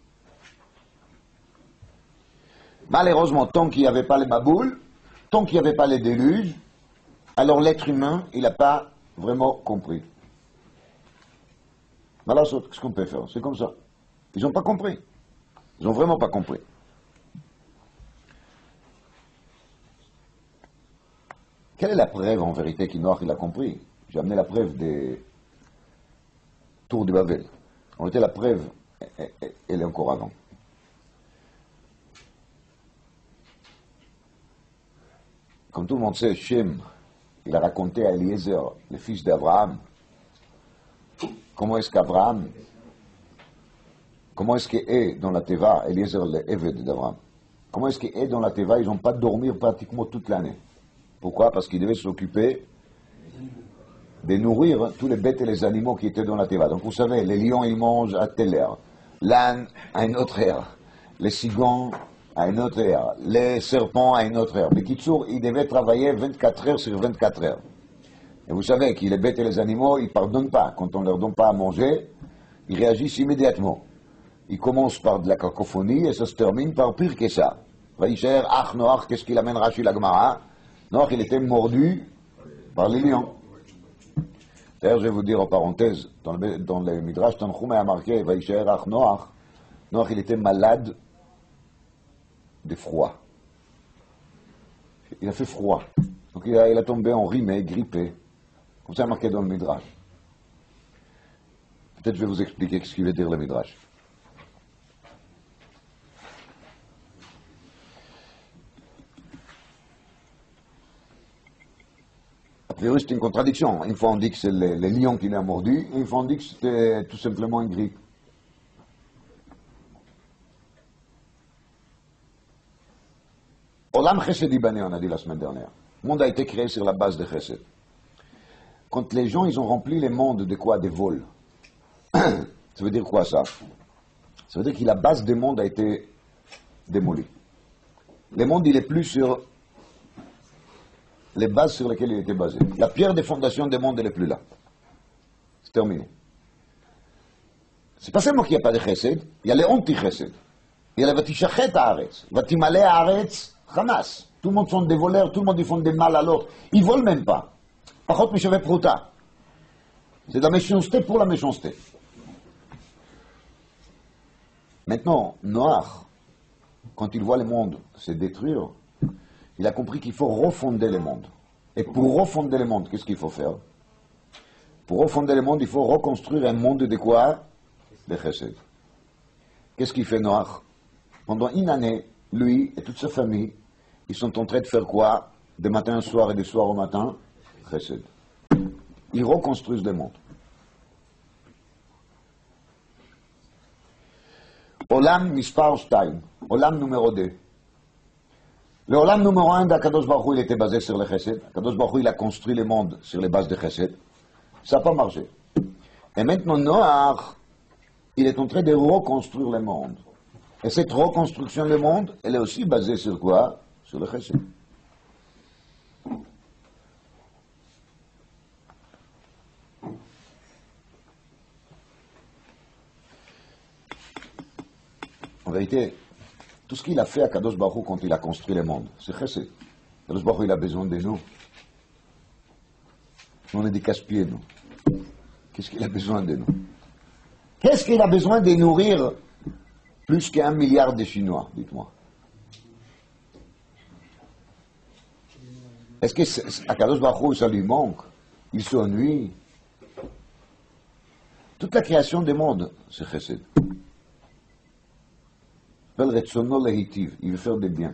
Malheureusement, tant qu'il n'y avait pas les Maboul, tant qu'il n'y avait pas les déluges, alors l'être humain, il n'a pas vraiment compris. Voilà ce qu'on peut faire, c'est comme ça. Ils n'ont pas compris. Ils n'ont vraiment pas compris. Quelle est la preuve en vérité qu'Inoach il a compris? J'ai amené la preuve des tours de Babel. En réalité, la preuve, elle est encore avant. Comme tout le monde sait, Shem, il a raconté à Eliezer, le fils d'Abraham, comment est-ce qu'Abraham, comment est-ce qu'est dans la Teva, Eliezer, le Eved d'Abraham, comment est-ce qu'est dans la Teva, ils n'ont pas dormi pratiquement toute l'année. Pourquoi? Parce qu'ils devaient s'occuper de nourrir tous les bêtes et les animaux qui étaient dans la Teva. Donc vous savez, les lions, ils mangent à telle heure, l'âne à une autre heure, les cigons à une autre heure, les serpents à une autre heure. Mais Kitsour, ils devaient travailler vingt-quatre heures sur vingt-quatre heures. Et vous savez que les bêtes et les animaux, ils ne pardonnent pas. Quand on ne leur donne pas à manger, ils réagissent immédiatement. Ils commencent par de la cacophonie et ça se termine par pire que ça. Vaïcher, Ach Noach, qu'est-ce qu'il amène Rashi la Gemara? Noach, il était mordu par les lions. D'ailleurs, je vais vous dire en parenthèse, dans le, dans le Midrash Tanchum a marqué, Vaïcher, Ach Noach, Noach, il était malade de froid. Il a fait froid. Donc il a, il a tombé enrhumé, grippé. Comme ça, marqué dans le Midrash. Peut-être je vais vous expliquer ce qu'il veut dire le Midrash. A priori, c'est une contradiction. Une fois on dit que c'est les, les lions qui l'ont mordu, et une fois on dit que c'était tout simplement une grippe. Olam Chesed Ibané, on a dit la semaine dernière. Le monde a été créé sur la base de Chesed. Quand les gens, ils ont rempli les mondes de quoi? Des vols. Ça veut dire quoi ça? Ça veut dire que la base des mondes a été démolie. Le monde, il est plus sur les bases sur lesquelles il était basé. La pierre des fondations des mondes, elle n'est plus là. C'est terminé. C'est pas seulement qu'il n'y a pas de Chesed, il y a les anti-Chesed. Il y a les Vatishachet haaretz, Vatimale haaretz, Hamas. Tout le monde sont des voleurs, tout le monde ils font des mal à l'autre. Ils volent même pas. Par contre, Mishave Prouta. C'est de la méchanceté pour la méchanceté. Maintenant, Noach, quand il voit le monde se détruire, il a compris qu'il faut refonder le monde. Et pour refonder le monde, qu'est-ce qu'il faut faire? Pour refonder le monde, il faut reconstruire un monde de quoi? De Chesed. Qu'est-ce qu'il fait Noach? Pendant une année, lui et toute sa famille, ils sont en train de faire quoi? De matin au soir et de soir au matin? Chesed. Ils reconstruisent le monde. Olam mispar shtayim, Olam numéro deux. Le Olam numéro un d'Akadosh Baruch Hu, il était basé sur le Chesed. Akadosh Baruch Hu, il a construit le monde sur les bases de Chesed. Ça n'a pas marché. Et maintenant, Noach, il est en train de reconstruire le monde. Et cette reconstruction du monde, elle est aussi basée sur quoi? Sur le Chesed. En vérité, tout ce qu'il a fait à Kadosh Baruch Hu quand il a construit le monde, c'est Chesed. Kadosh Baruch Hu, il a besoin de nous. On est des casse-pieds, nous. Qu'est-ce qu'il a besoin de nous? Qu'est-ce qu'il a besoin de nourrir plus qu'un milliard de Chinois, dites-moi? Est-ce que à Kadosh Baruch Hu, ça lui manque? Il s'ennuie? Toute la création du monde, c'est Chesed. Il veut faire des biens.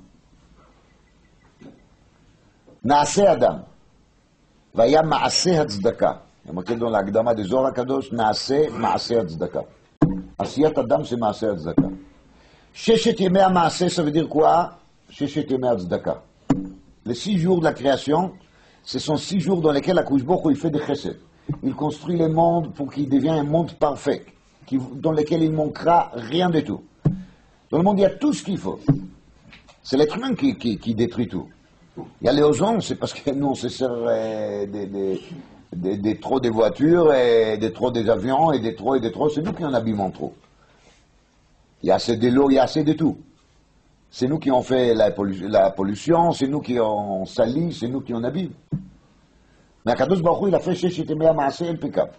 Naase Adam. Vaya Maase Hatzdaka. Il y a marqué dans l'Agdama de Zohar HaKadosh, Naase Maase Hatzdaka. Asiyat Adam, c'est Maase Hatzdaka. Sheshet Yemei HaMaase, ça veut dire quoi? Sheshet Yemei Hatzdaka. Les six jours de la création, ce sont six jours dans lesquels Akadosh Baruch Hu, il fait des chesed. Il construit le monde pour qu'il devienne un monde parfait, qui, dans lequel il ne manquera rien du tout. Dans le monde, il y a tout ce qu'il faut. C'est l'être humain qui, qui, qui détruit tout. Il y a les ozons, c'est parce que nous, on se sert euh, des, des, des, des trop des voitures, et des trop des avions, et des trop et des trop. C'est nous qui en abîmons trop. Il y a assez de l'eau, il y a assez de tout. C'est nous qui en fait la, pollu la pollution, c'est nous qui en salit, c'est nous qui en abîme. Mais Akadosh Baruch Hu, il a fait chez Shetemea Maaseh impeccable.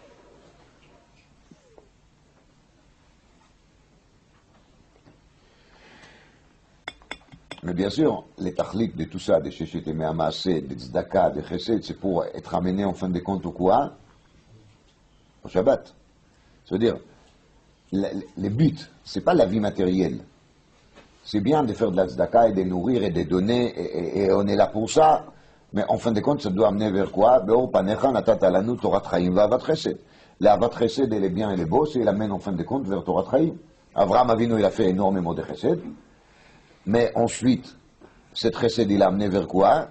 Mais bien sûr, les tachlik de tout ça, de Sheshet Yemei HaMaaseh, de Tzedaka, de Chesed, c'est pour être amené en fin de compte au quoi? Au Shabbat. C'est-à-dire, le but, c'est pas la vie matérielle. C'est bien de faire de la Tzedaka et de nourrir et de donner, et, et, et on est là pour ça, mais en fin de compte, ça doit amener vers quoi? Be'or panecha natat alanu Torat Chaim va'avat Chesed. L'avat Chesed, elle est bien, elle est beau, c'est il amène en fin de compte vers Torat Chaim. Avraham Avinu, il a fait énormément de Chesed. Mais ensuite, cette recette, il a amené vers quoi?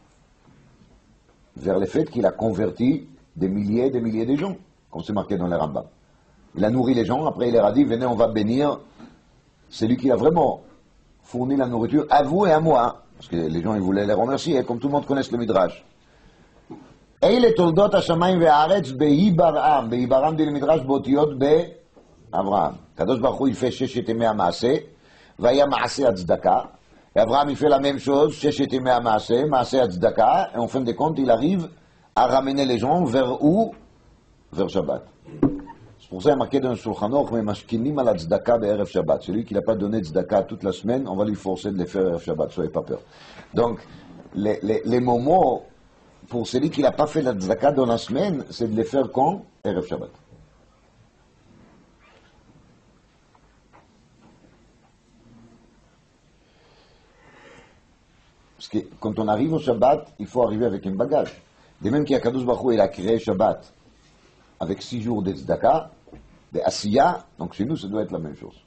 Vers le fait qu'il a converti des milliers et des milliers de gens, comme c'est marqué dans les Rambam. Il a nourri les gens, après il leur a dit, venez, on va bénir celui qui a vraiment fourni la nourriture à vous et à moi. Parce que les gens, ils voulaient les remercier, comme tout le monde connaît le Midrash. Et il est toldot hashamayim ve'aretz be'ibaram. Be'ibaram dit le Midrash, botiot be'Avraham. Kadosh Baruch Hu, il fait Sheshet Yemei HaMaaseh. Vaya Maaseh Hatzdaka. Et Abraham, il fait la même chose, Sheshet Yemei HaMaaseh, Maaseh Hatzdaka, et en fin de compte, il arrive à ramener les gens vers où? Vers Shabbat. C'est pour ça qu'il y a marqué dans le Shulchan Aruch, mais mashkinim al Hatzdaka be'erev Shabbat. Celui qui n'a pas donné Tzedaka toute la semaine, on va lui forcer de les faire erev Shabbat, soyez pas peur. Donc, les, les, les moments, pour celui qui n'a pas fait la Tzedaka dans la semaine, c'est de les faire quand? Erev Shabbat. Parce que quand on arrive au Shabbat, il faut arriver avec un bagage. De même qu'Akadosh Baruch Hu, il a créé Shabbat avec six jours de Tzedaka, de Asiya, donc chez nous, ça doit être la même chose.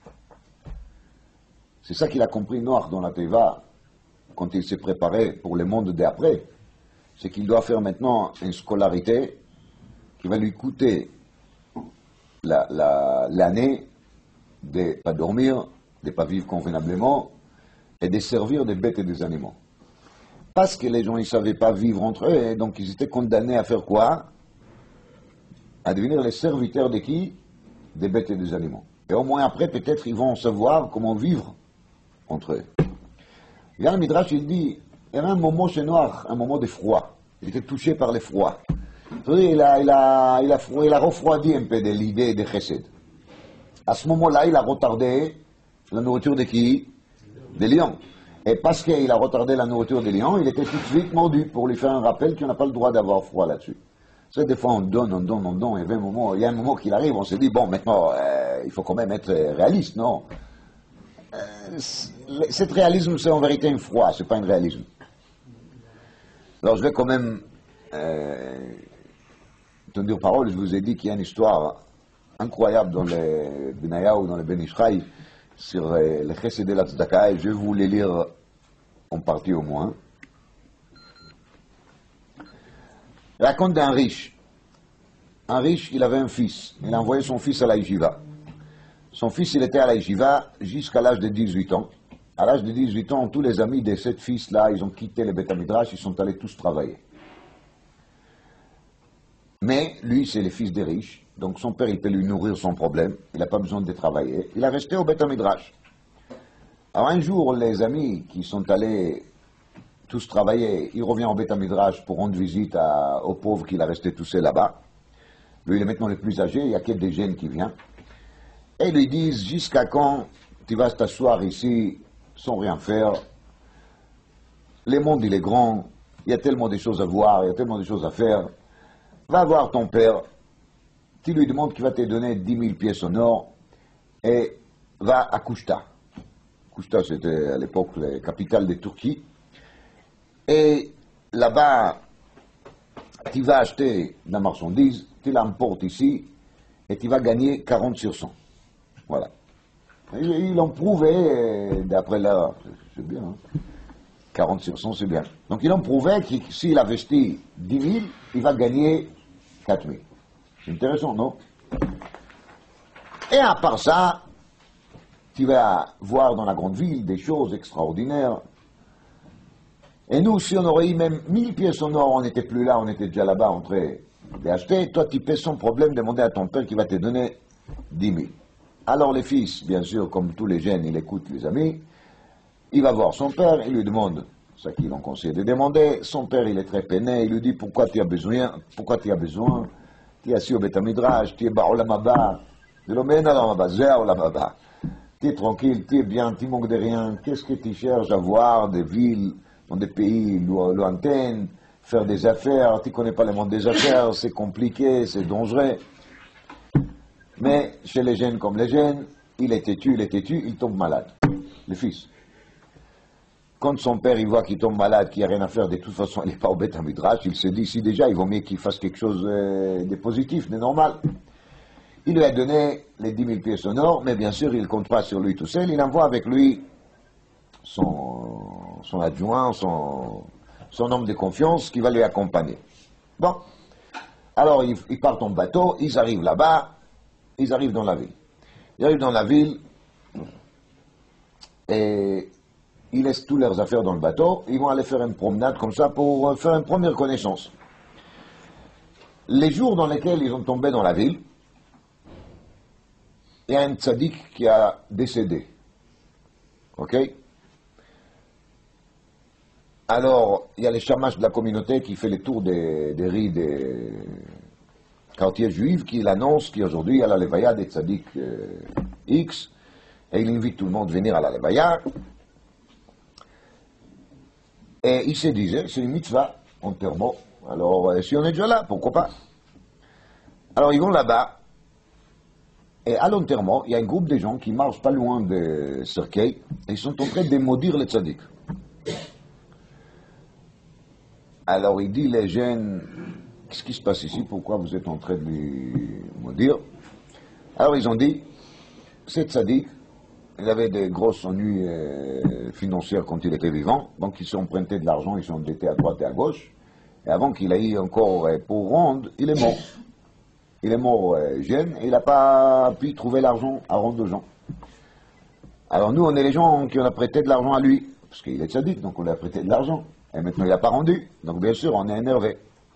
C'est ça qu'il a compris Noach dans la Teva, quand il s'est préparé pour le monde d'après. C'est qu'il doit faire maintenant une scolarité qui va lui coûter l'année la, la, de ne pas dormir, de ne pas vivre convenablement, et de servir des bêtes et des animaux. Parce que les gens ne savaient pas vivre entre eux, et donc ils étaient condamnés à faire quoi? À devenir les serviteurs de qui? Des bêtes et des animaux. Et au moins après, peut-être, ils vont savoir comment vivre entre eux. Il y a un Midrash, il dit, il y avait un moment chez Noach, un moment de froid. Il était touché par le froid. Il a, il a, il a, il a refroidi un peu de l'idée de Chesed. À ce moment-là, il a retardé la nourriture de qui? Des lions. Et parce qu'il a retardé la nourriture des lions, il était tout de suite mordu pour lui faire un rappel qu'on n'a pas le droit d'avoir froid là-dessus. C'est des fois on donne, on donne, on donne, et il y a un moment, il y a un moment qu'il arrive, on se dit, bon, maintenant, euh, il faut quand même être réaliste, non? euh, cet réalisme, c'est en vérité un froid, c'est pas un réalisme. Alors je vais quand même euh, tenir parole. Je vous ai dit qu'il y a une histoire incroyable dans les Benaya ou dans les Ben Ishraï sur euh, le Chesed et la Tzedaka, et je vais vous les lire en partie au moins. Raconte d'un riche. Un riche, il avait un fils. Il a envoyé son fils à la yeshiva. Son fils, il était à la yeshiva jusqu'à l'âge de dix-huit ans. À l'âge de dix-huit ans, tous les amis de ce fils-là, ils ont quitté le Beth Midrash, ils sont allés tous travailler. Mais lui, c'est le fils des riches, donc son père, il peut lui nourrir sans problème, il n'a pas besoin de travailler. Il a resté au Beth Midrash. Alors un jour, les amis qui sont allés tous travailler, il revient au Beth Midrash pour rendre visite à, aux pauvres qu'il a resté tout seul là-bas. Lui, il est maintenant le plus âgé, il n'y a que des jeunes qui viennent. Et ils lui disent, jusqu'à quand tu vas t'asseoir ici sans rien faire? Le monde, il est grand, il y a tellement de choses à voir, il y a tellement de choses à faire. Va voir ton père, tu lui demandes qu'il va te donner dix mille pièces en or, et va à Kouchta. Kouchta, c'était à l'époque la capitale de Turquie. Et là-bas, tu vas acheter de la marchandise, tu l'emportes ici, et tu vas gagner quarante sur cent. Voilà. Ils l'ont prouvé, d'après là, c'est bien, hein? quarante sur cent, c'est bien. Donc ils ont prouvé que s'il investit dix mille, il va gagner quatre mille. C'est intéressant, non? Et à part ça, tu vas voir dans la grande ville des choses extraordinaires. Et nous, si on aurait eu même mille pièces en or, on n'était plus là, on était déjà là-bas en train d'acheter. Toi, tu peux sans problème demander à ton père qui va te donner dix mille. Alors les fils, bien sûr, comme tous les jeunes, il écoute les amis. Il va voir son père, il lui demande ce qu'il en conseille de demander. Son père, il est très peiné, il lui dit pourquoi tu as besoin, pourquoi tu as besoin. Tu es assis au Beth Midrash, tu es Ba'olam Haba. De l'Omen Olam Haba, Zeh Olam Haba. Tu es tranquille, tu es bien, tu manques de rien. Qu'est-ce que tu cherches à voir des villes, dans des pays lo lointains, faire des affaires? Tu ne connais pas le monde des affaires, c'est compliqué, c'est dangereux. Mais chez les jeunes comme les jeunes, il est têtu, il est têtu, il tombe malade. Le fils. Quand son père il voit qu'il tombe malade, qu'il n'y a rien à faire, de toute façon il n'est pas au Beth Midrash, il se dit si déjà il vaut mieux qu'il fasse quelque chose de positif, de normal. Il lui a donné les dix mille pièces en or, mais bien sûr il ne compte pas sur lui tout seul, il envoie avec lui son, son adjoint, son, son homme de confiance qui va lui accompagner. Bon, alors ils, ils partent en bateau, ils arrivent là-bas, ils arrivent dans la ville. Ils arrivent dans la ville et ils laissent toutes leurs affaires dans le bateau, ils vont aller faire une promenade comme ça pour faire une première connaissance. Les jours dans lesquels ils ont tombé dans la ville, il y a un tzaddik qui a décédé. Ok? Alors, il y a les chamash de la communauté qui fait le tour des, des rues des quartiers juifs, qui l'annonce qu'aujourd'hui il y a la levaya des tzaddik euh, X, et il invite tout le monde à venir à la levaya. Et il se disait, c'est une mitzvah, enterrement. Alors, si on est déjà là, pourquoi pas? Alors, ils vont là-bas. Et à l'enterrement, il y a un groupe de gens qui marchent pas loin de cercueil, et ils sont en train de maudire les tzaddik. Alors, il dit, les jeunes, qu'est-ce qui se passe ici? Pourquoi vous êtes en train de les maudire? Alors, ils ont dit, c'est tzaddik. Il avait des grosses ennuis euh, financières quand il était vivant, donc ils se sont empruntés de l'argent, ils sont endettés à droite et à gauche, et avant qu'il ait encore euh, pour rendre, il est mort. Il est mort euh, jeune, et il n'a pas pu trouver l'argent à rendre aux gens. Alors nous, on est les gens qui ont prêté de l'argent à lui, parce qu'il est tzaddik, donc on lui a prêté de l'argent, et maintenant il n'a pas rendu, donc bien sûr, on est énervé.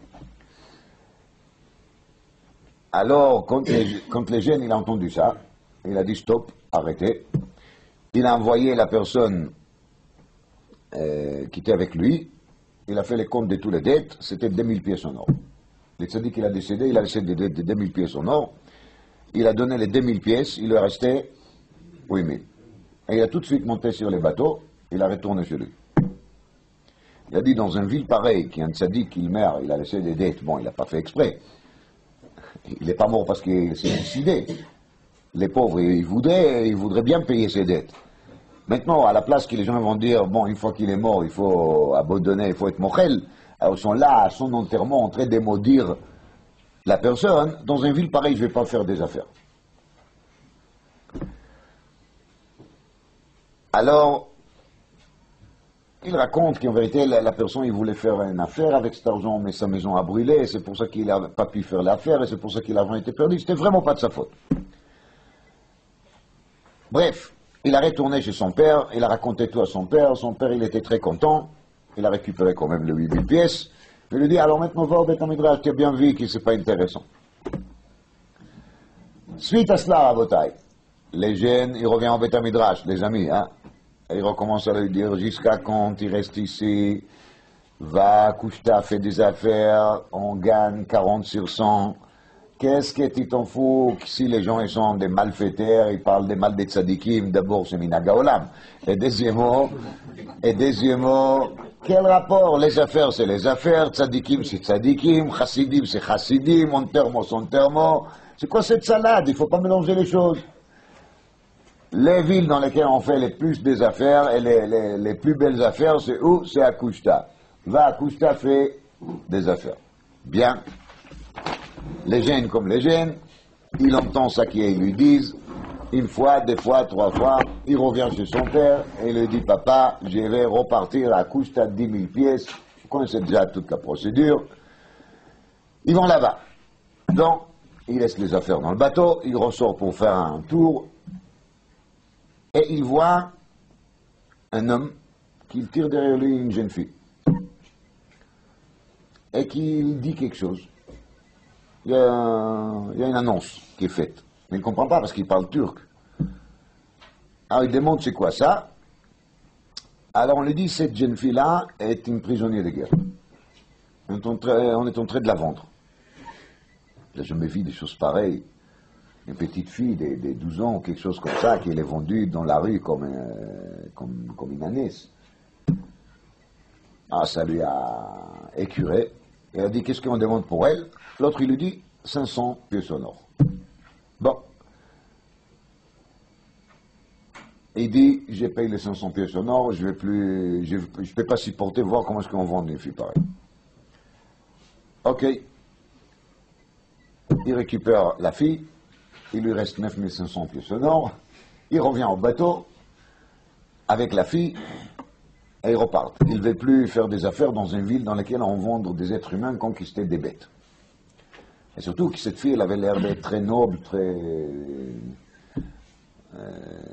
Alors, quand les, quand les jeunes, il a entendu ça, il a dit stop, arrêtez. Il a envoyé la personne euh, qui était avec lui, il a fait les comptes de toutes les dettes, c'était deux mille pièces en or. Le tzaddik qu'il a décédé, il a laissé des dettes de deux mille pièces en or, il a donné les deux mille pièces, il lui est resté huit mille. Et il a tout de suite monté sur les bateaux, il a retourné chez lui. Il a dit dans une ville pareille, qui a un tzaddik qui meurt, il a laissé des dettes, bon, il n'a pas fait exprès. Il n'est pas mort parce qu'il s'est suicidé. Les pauvres, ils voudraient, ils voudraient bien payer ses dettes. Maintenant, à la place que les gens vont dire, bon, une fois qu'il est mort, il faut abandonner, il faut être mochel, alors ils sont là, à son enterrement, en train de maudire la personne. Dans une ville pareille, je ne vais pas faire des affaires. Alors, il raconte qu'en vérité, la, la personne, il voulait faire une affaire avec cet argent, mais sa maison a brûlé, et c'est pour ça qu'il n'a pas pu faire l'affaire, et c'est pour ça que l'argent était perdu. C'était vraiment pas de sa faute. Bref, il a retourné chez son père, il a raconté tout à son père, son père, il était très content, il a récupéré quand même les huit mille pièces, il lui dit, alors maintenant va au Beth Midrash, tu as bien vu que c'est pas intéressant. Suite à cela, Rabotai, les jeunes, ils reviennent au Beth Midrash, les amis, hein, et ils recommencent à lui dire, jusqu'à quand il reste ici, va, couche-ta, fais des affaires, on gagne quarante sur cent. Qu'est-ce que tu t'en fous si les gens ils sont des malfaiteurs, ils parlent des mal des tzadikim, d'abord c'est minaga olam. Et deuxièmement, et deuxièmement, quel rapport? Les affaires c'est les affaires, tzadikim c'est tzadikim, chassidim c'est chassidim, enterrement c'est enterrement. C'est quoi cette salade? Il ne faut pas mélanger les choses. Les villes dans lesquelles on fait les plus des affaires et les, les, les plus belles affaires, c'est où? C'est à Kouchta. Va à Kouchta, fais des affaires. Bien. Les jeunes comme les jeunes, il entend ça qu'ils lui disent, une fois, deux fois, trois fois, il revient chez son père et il lui dit, papa, je vais repartir à Kouchta dix mille pièces, vous connaissez déjà toute la procédure, ils vont là-bas. Donc, il laisse les affaires dans le bateau, il ressort pour faire un tour, et il voit un homme qui tire derrière lui une jeune fille, et qui dit quelque chose. Il y, a, il y a une annonce qui est faite. Mais il ne comprend pas parce qu'il parle turc. Alors il demande c'est quoi ça. Alors on lui dit cette jeune fille-là est une prisonnière de guerre. On est en train, on est en train de la vendre. Je n'ai jamais vu des choses pareilles. Une petite fille de, de douze ans, quelque chose comme ça, qui est vendue dans la rue comme, euh, comme, comme une ânesse. Ah, ça lui a écuré. Il a dit qu'est-ce qu'on demande pour elle. L'autre, il lui dit cinq cents pièces sonores. Bon. Il dit, j'ai payé les cinq cents pièces sonores, je vais plus, je ne peux pas supporter voir comment est-ce qu'on vend une fille pareille. Ok. Il récupère la fille, il lui reste neuf mille cinq cents pièces sonores, il revient au bateau avec la fille, et ils repartent. Il ne veut plus faire des affaires dans une ville dans laquelle on vend des êtres humains conquister des bêtes. Et surtout que cette fille, elle avait l'air d'être très noble, très euh,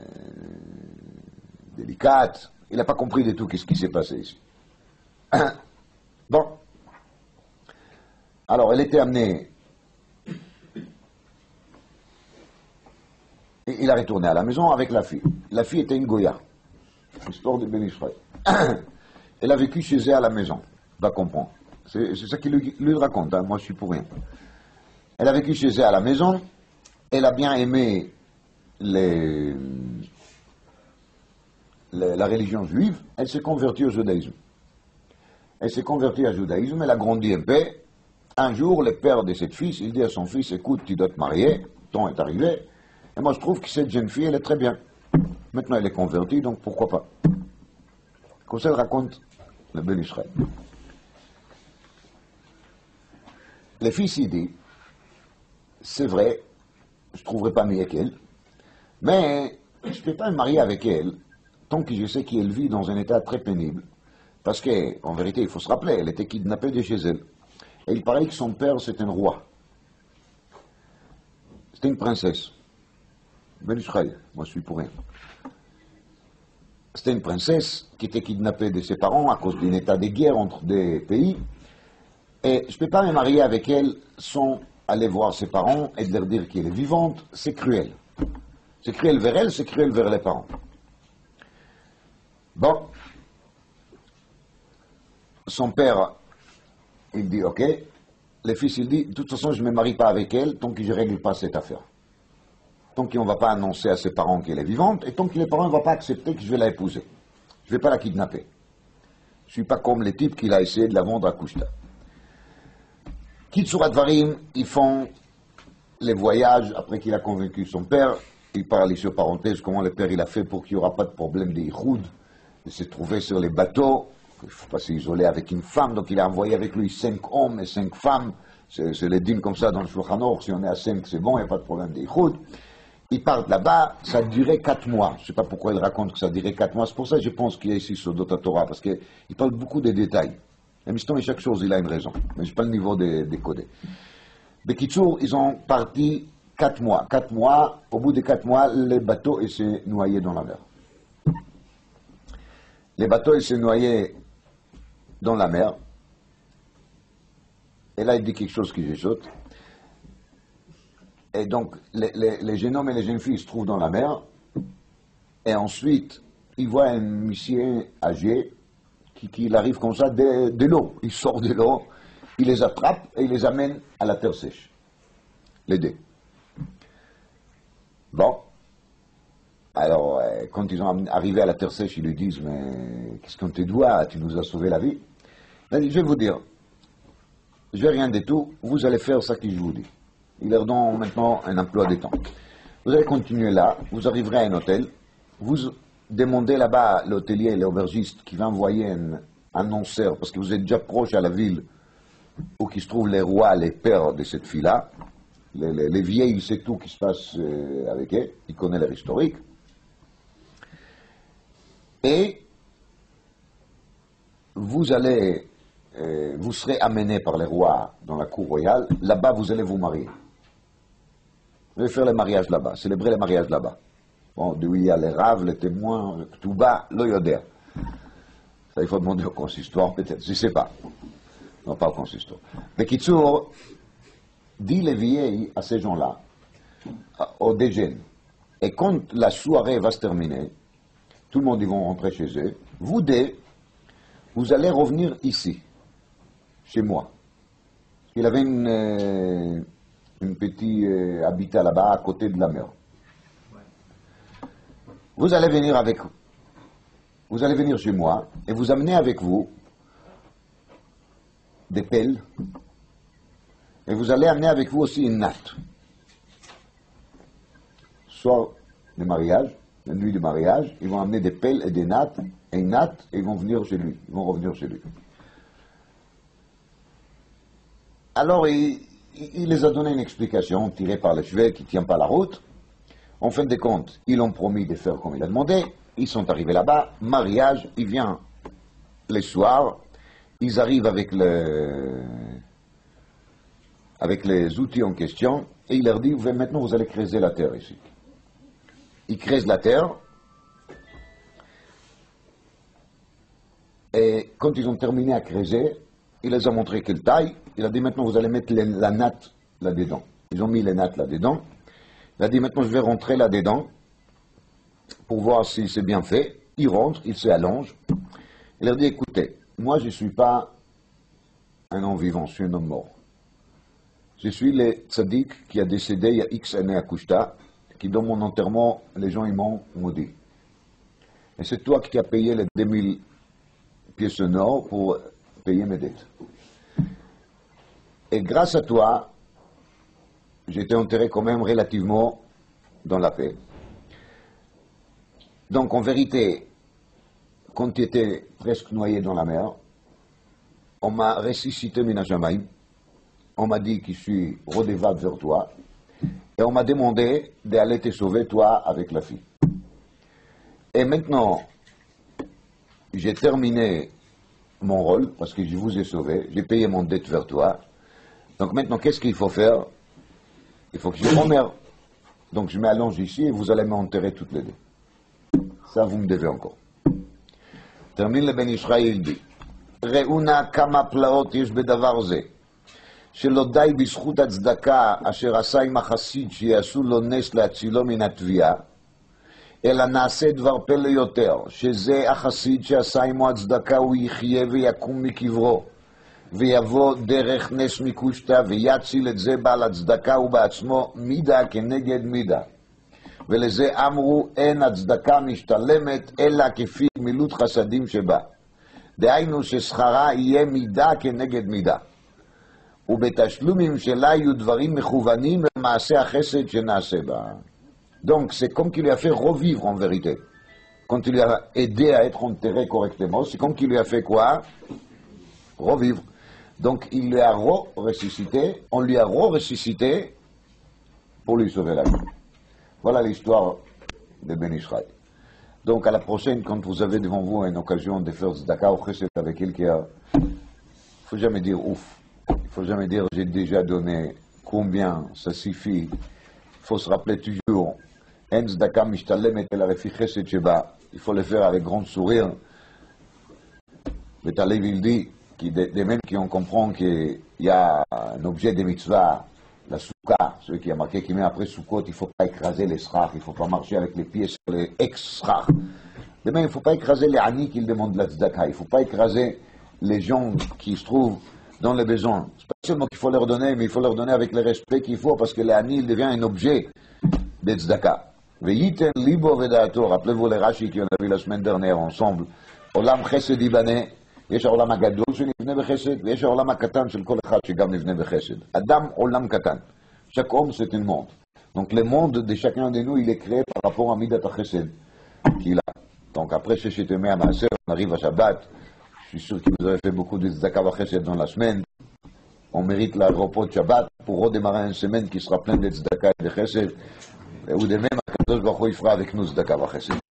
délicate. Il n'a pas compris du tout qu'est-ce qui s'est passé ici. Bon. Alors, elle était amenée. Et il a retourné à la maison avec la fille. La fille était une Goya. Histoire de Ben Israël. Elle a vécu chez elle à la maison. Va comprendre. C'est ça qu'il lui, lui raconte. Hein. Moi, je suis pour rien. Elle a vécu chez elle à la maison. Elle a bien aimé les, les, la religion juive. Elle s'est convertie au judaïsme. Elle s'est convertie au judaïsme. Elle a grandi un peu. Un jour, le père de cette fille, il dit à son fils, écoute, tu dois te marier. Le temps est arrivé. Et moi, je trouve que cette jeune fille, elle est très bien. Maintenant, elle est convertie, donc pourquoi pas. Comme ça, elle raconte le Ben Israël. Le fils, il dit, c'est vrai, je ne trouverai pas mieux qu'elle, mais je ne peux pas me marier avec elle tant que je sais qu'elle vit dans un état très pénible. Parce qu'en vérité, il faut se rappeler, elle était kidnappée de chez elle. Et il paraît que son père, c'était un roi. C'était une princesse. Ben Israël, moi je suis pour rien. C'était une princesse qui était kidnappée de ses parents à cause d'un état de guerre entre des pays. Et je ne peux pas me marier avec elle sans aller voir ses parents et de leur dire qu'elle est vivante. C'est cruel. C'est cruel vers elle, c'est cruel vers les parents. Bon. Son père, il dit ok. Le fils, il dit, de toute façon, je ne me marie pas avec elle tant que je ne règle pas cette affaire. Tant qu'on ne va pas annoncer à ses parents qu'elle est vivante, et tant que les parents ne vont pas accepter que je vais la épouser. Je ne vais pas la kidnapper. Je ne suis pas comme les types qu'il a essayé de la vendre à Kouchta. Kitsurat Varim, ils font les voyages après qu'il a convaincu son père. il parle ici aux parenthèses comment le père il a fait pour qu'il n'y aura pas de problème d'Ichoud, de se trouver sur les bateaux, il ne faut pas s'isoler avec une femme, donc il a envoyé avec lui cinq hommes et cinq femmes, c'est, c'est les dîmes comme ça dans le Shulchan Aruch, si on est à cinq c'est bon, il n'y a pas de problème d'Ichoud. Ils partent là-bas, ça a duré quatre mois, je ne sais pas pourquoi il raconte que ça a duré quatre mois, c'est pour ça que je pense qu'il y a ici sur Dota Torah, parce qu'il parle beaucoup de détails. La mission et chaque chose, il a une raison, mais je n'ai pas le niveau des de codés. Bekitsour, ils ont parti quatre mois. Quatre mois, au bout de quatre mois, les bateaux s'est noyé dans la mer. Les bateaux s'est noyé dans la mer. Et là, il dit quelque chose qui j'échoute. Et donc, les, les, les jeunes hommes et les jeunes filles se trouvent dans la mer. Et ensuite, ils voient un monsieur âgé qui, qui arrive comme ça de, de l'eau. Il sort de l'eau, il les attrape et il les amène à la terre sèche. Les deux. Bon. Alors, quand ils sont arrivés à la terre sèche, ils lui disent, mais qu'est-ce qu'on te doit? Tu nous as sauvé la vie. Il a dit, je vais vous dire, je vais rien du tout, vous allez faire ça que je vous dis. Il leur donne maintenant un emploi de temps. Vous allez continuer là, vous arriverez à un hôtel, vous demandez là-bas l'hôtelier, l'aubergiste qui va envoyer un annonceur, parce que vous êtes déjà proche à la ville où qui se trouvent les rois, les pères de cette fille-là. Les, les, les vieilles, il sait tout ce qui se passe euh, avec eux, il connaît leur historique. Et vous allez, euh, vous serez amené par les rois dans la cour royale, là-bas vous allez vous marier. Vous allez faire le mariage là-bas, célébrer le mariage là-bas. Bon, d'où il y a les raves, les témoins, tout bas, l'oyoder. Ça, il faut demander au consistoire, peut-être, je ne sais pas. Non, pas au consistoire. Mais Kitsour, dit les vieilles à ces gens-là, au déjeuner, et quand la soirée va se terminer, tout le monde, ils vont rentrer chez eux, vous deux, vous allez revenir ici, chez moi. Il avait une, euh, une petite euh, habitat là-bas, à côté de la mer. Vous allez venir avec, vous allez venir chez moi, et vous amenez avec vous des pelles, et vous allez amener avec vous aussi une natte. Soit le mariage, la nuit du mariage, ils vont amener des pelles et des nattes, et une natte, et ils vont venir chez lui, ils vont revenir chez lui. Alors, il, il les a donné une explication tirée par les cheveux qui ne tient pas la route. En fin de compte, ils ont promis de faire comme il a demandé, ils sont arrivés là-bas, mariage, il vient les soirs, ils arrivent avec le... avec les outils en question, et il leur dit, maintenant vous allez creuser la terre ici. Ils creusent la terre, et quand ils ont terminé à creuser, il les a montré quelle taille, il a dit, maintenant vous allez mettre les, la natte là-dedans. Ils ont mis les nattes là-dedans, il a dit, maintenant je vais rentrer là-dedans, pour voir si c'est bien fait. Il rentre, il s'allonge, il leur dit, écoutez, moi je ne suis pas un homme vivant, je suis un homme mort. Je suis le tzaddik qui a décédé il y a X années à Kushta, qui dans mon enterrement, les gens ils m'ont maudit. Et c'est toi qui as payé les deux mille pièces en or pour payer mes dettes. Et grâce à toi, j'ai été enterré quand même relativement dans la paix. Donc en vérité, quand tu étais presque noyé dans la mer, on m'a ressuscité Mina Shamaim, on m'a dit que je suis redevable vers toi, et on m'a demandé d'aller te sauver, toi, avec la fille. Et maintenant, j'ai terminé mon rôle, parce que je vous ai sauvé, j'ai payé mon dette vers toi. Donc maintenant, qu'est-ce qu'il faut faire? Il faut que je m'emmerde. Donc je m'allonge ici et vous allez m'enterrer toutes les deux. Ça, vous me devez encore. Termine le Ben Israël dit, ראונה כמה פלאות יש בדבר זה, שלא די בזכות הצדקה אשר עשה עם החסיד שיעשו לו נס להצילו מן התביעה, אלא נעשה דבר פלא יותר, שזה החסיד שעשה עמו הצדקה, הוא יחיה ויקום מקברו, ויבוא דרך נס מקושטה, ויציל את זה בעל הצדקה ובעצמו מידה כנגד מידה. ולזה אמרו, אין הצדקה משתלמת, אלא כפי גמילות חסדים שבה. דהיינו ששכרה יהיה מידה כנגד מידה. ובתשלומים שלה יהיו דברים מכוונים במעשה החסד שנעשה בה. Donc c'est comme qu'il lui a fait revivre en vérité. Quand il lui a aidé à être enterré correctement, c'est comme qu'il lui a fait quoi? Revivre. Donc il lui a re-ressuscité, on lui a re-ressuscité pour lui sauver la vie. Voilà l'histoire de Ben Israël. Donc à la prochaine, quand vous avez devant vous une occasion de faire tzedaka ou chesed avec quelqu'un, il ne faut jamais dire ouf. Il ne faut jamais dire j'ai déjà donné, combien, ça suffit. Il faut se rappeler toujours, en tzedaka mishtalem el harefi chesed sheba. Il faut le faire avec grand sourire. Le Talev il dit, de même qu'on comprend qu'il y a un objet de mitzvah, la soukha, celui qui a marqué qui met après soukot, il ne faut pas écraser les srach, il ne faut pas marcher avec les pieds sur les ex-srach. De même, il ne faut pas écraser les ani qui demandent la tzedaka, il ne faut pas écraser les gens qui se trouvent dans les besoins. C'est pas seulement qu'il faut leur donner, mais il faut leur donner avec le respect qu'il faut, parce que les ani, il devient un objet de tzedaka. Ve'yiten libo veda'ato, rappelez-vous les Rashi qu'on a vu la semaine dernière ensemble, olam chesed ibane, יש העולם הגדול שנבנה בחסד, ויש העולם הקטן של כל אחד שגם נבנה בחסד. אדם עולם קטן. Chaque homme, c'est un monde. Donc le monde de chacun de nous, il est créé par rapport à Midat HaChesed qu'il a. Donc après Sheshet Yemei HaMaaser, on arrive à Shabbat. Je suis sûr que vous avez fait beaucoup de Tzedaka HaChesed dans la semaine. On mérite le repos de Shabbat pour redémarrer une semaine qui sera pleine de Tzedaka et de Chesed. Ou de même, Akadosh Baruch Hu, il fera avec nous Tzedaka HaChesed.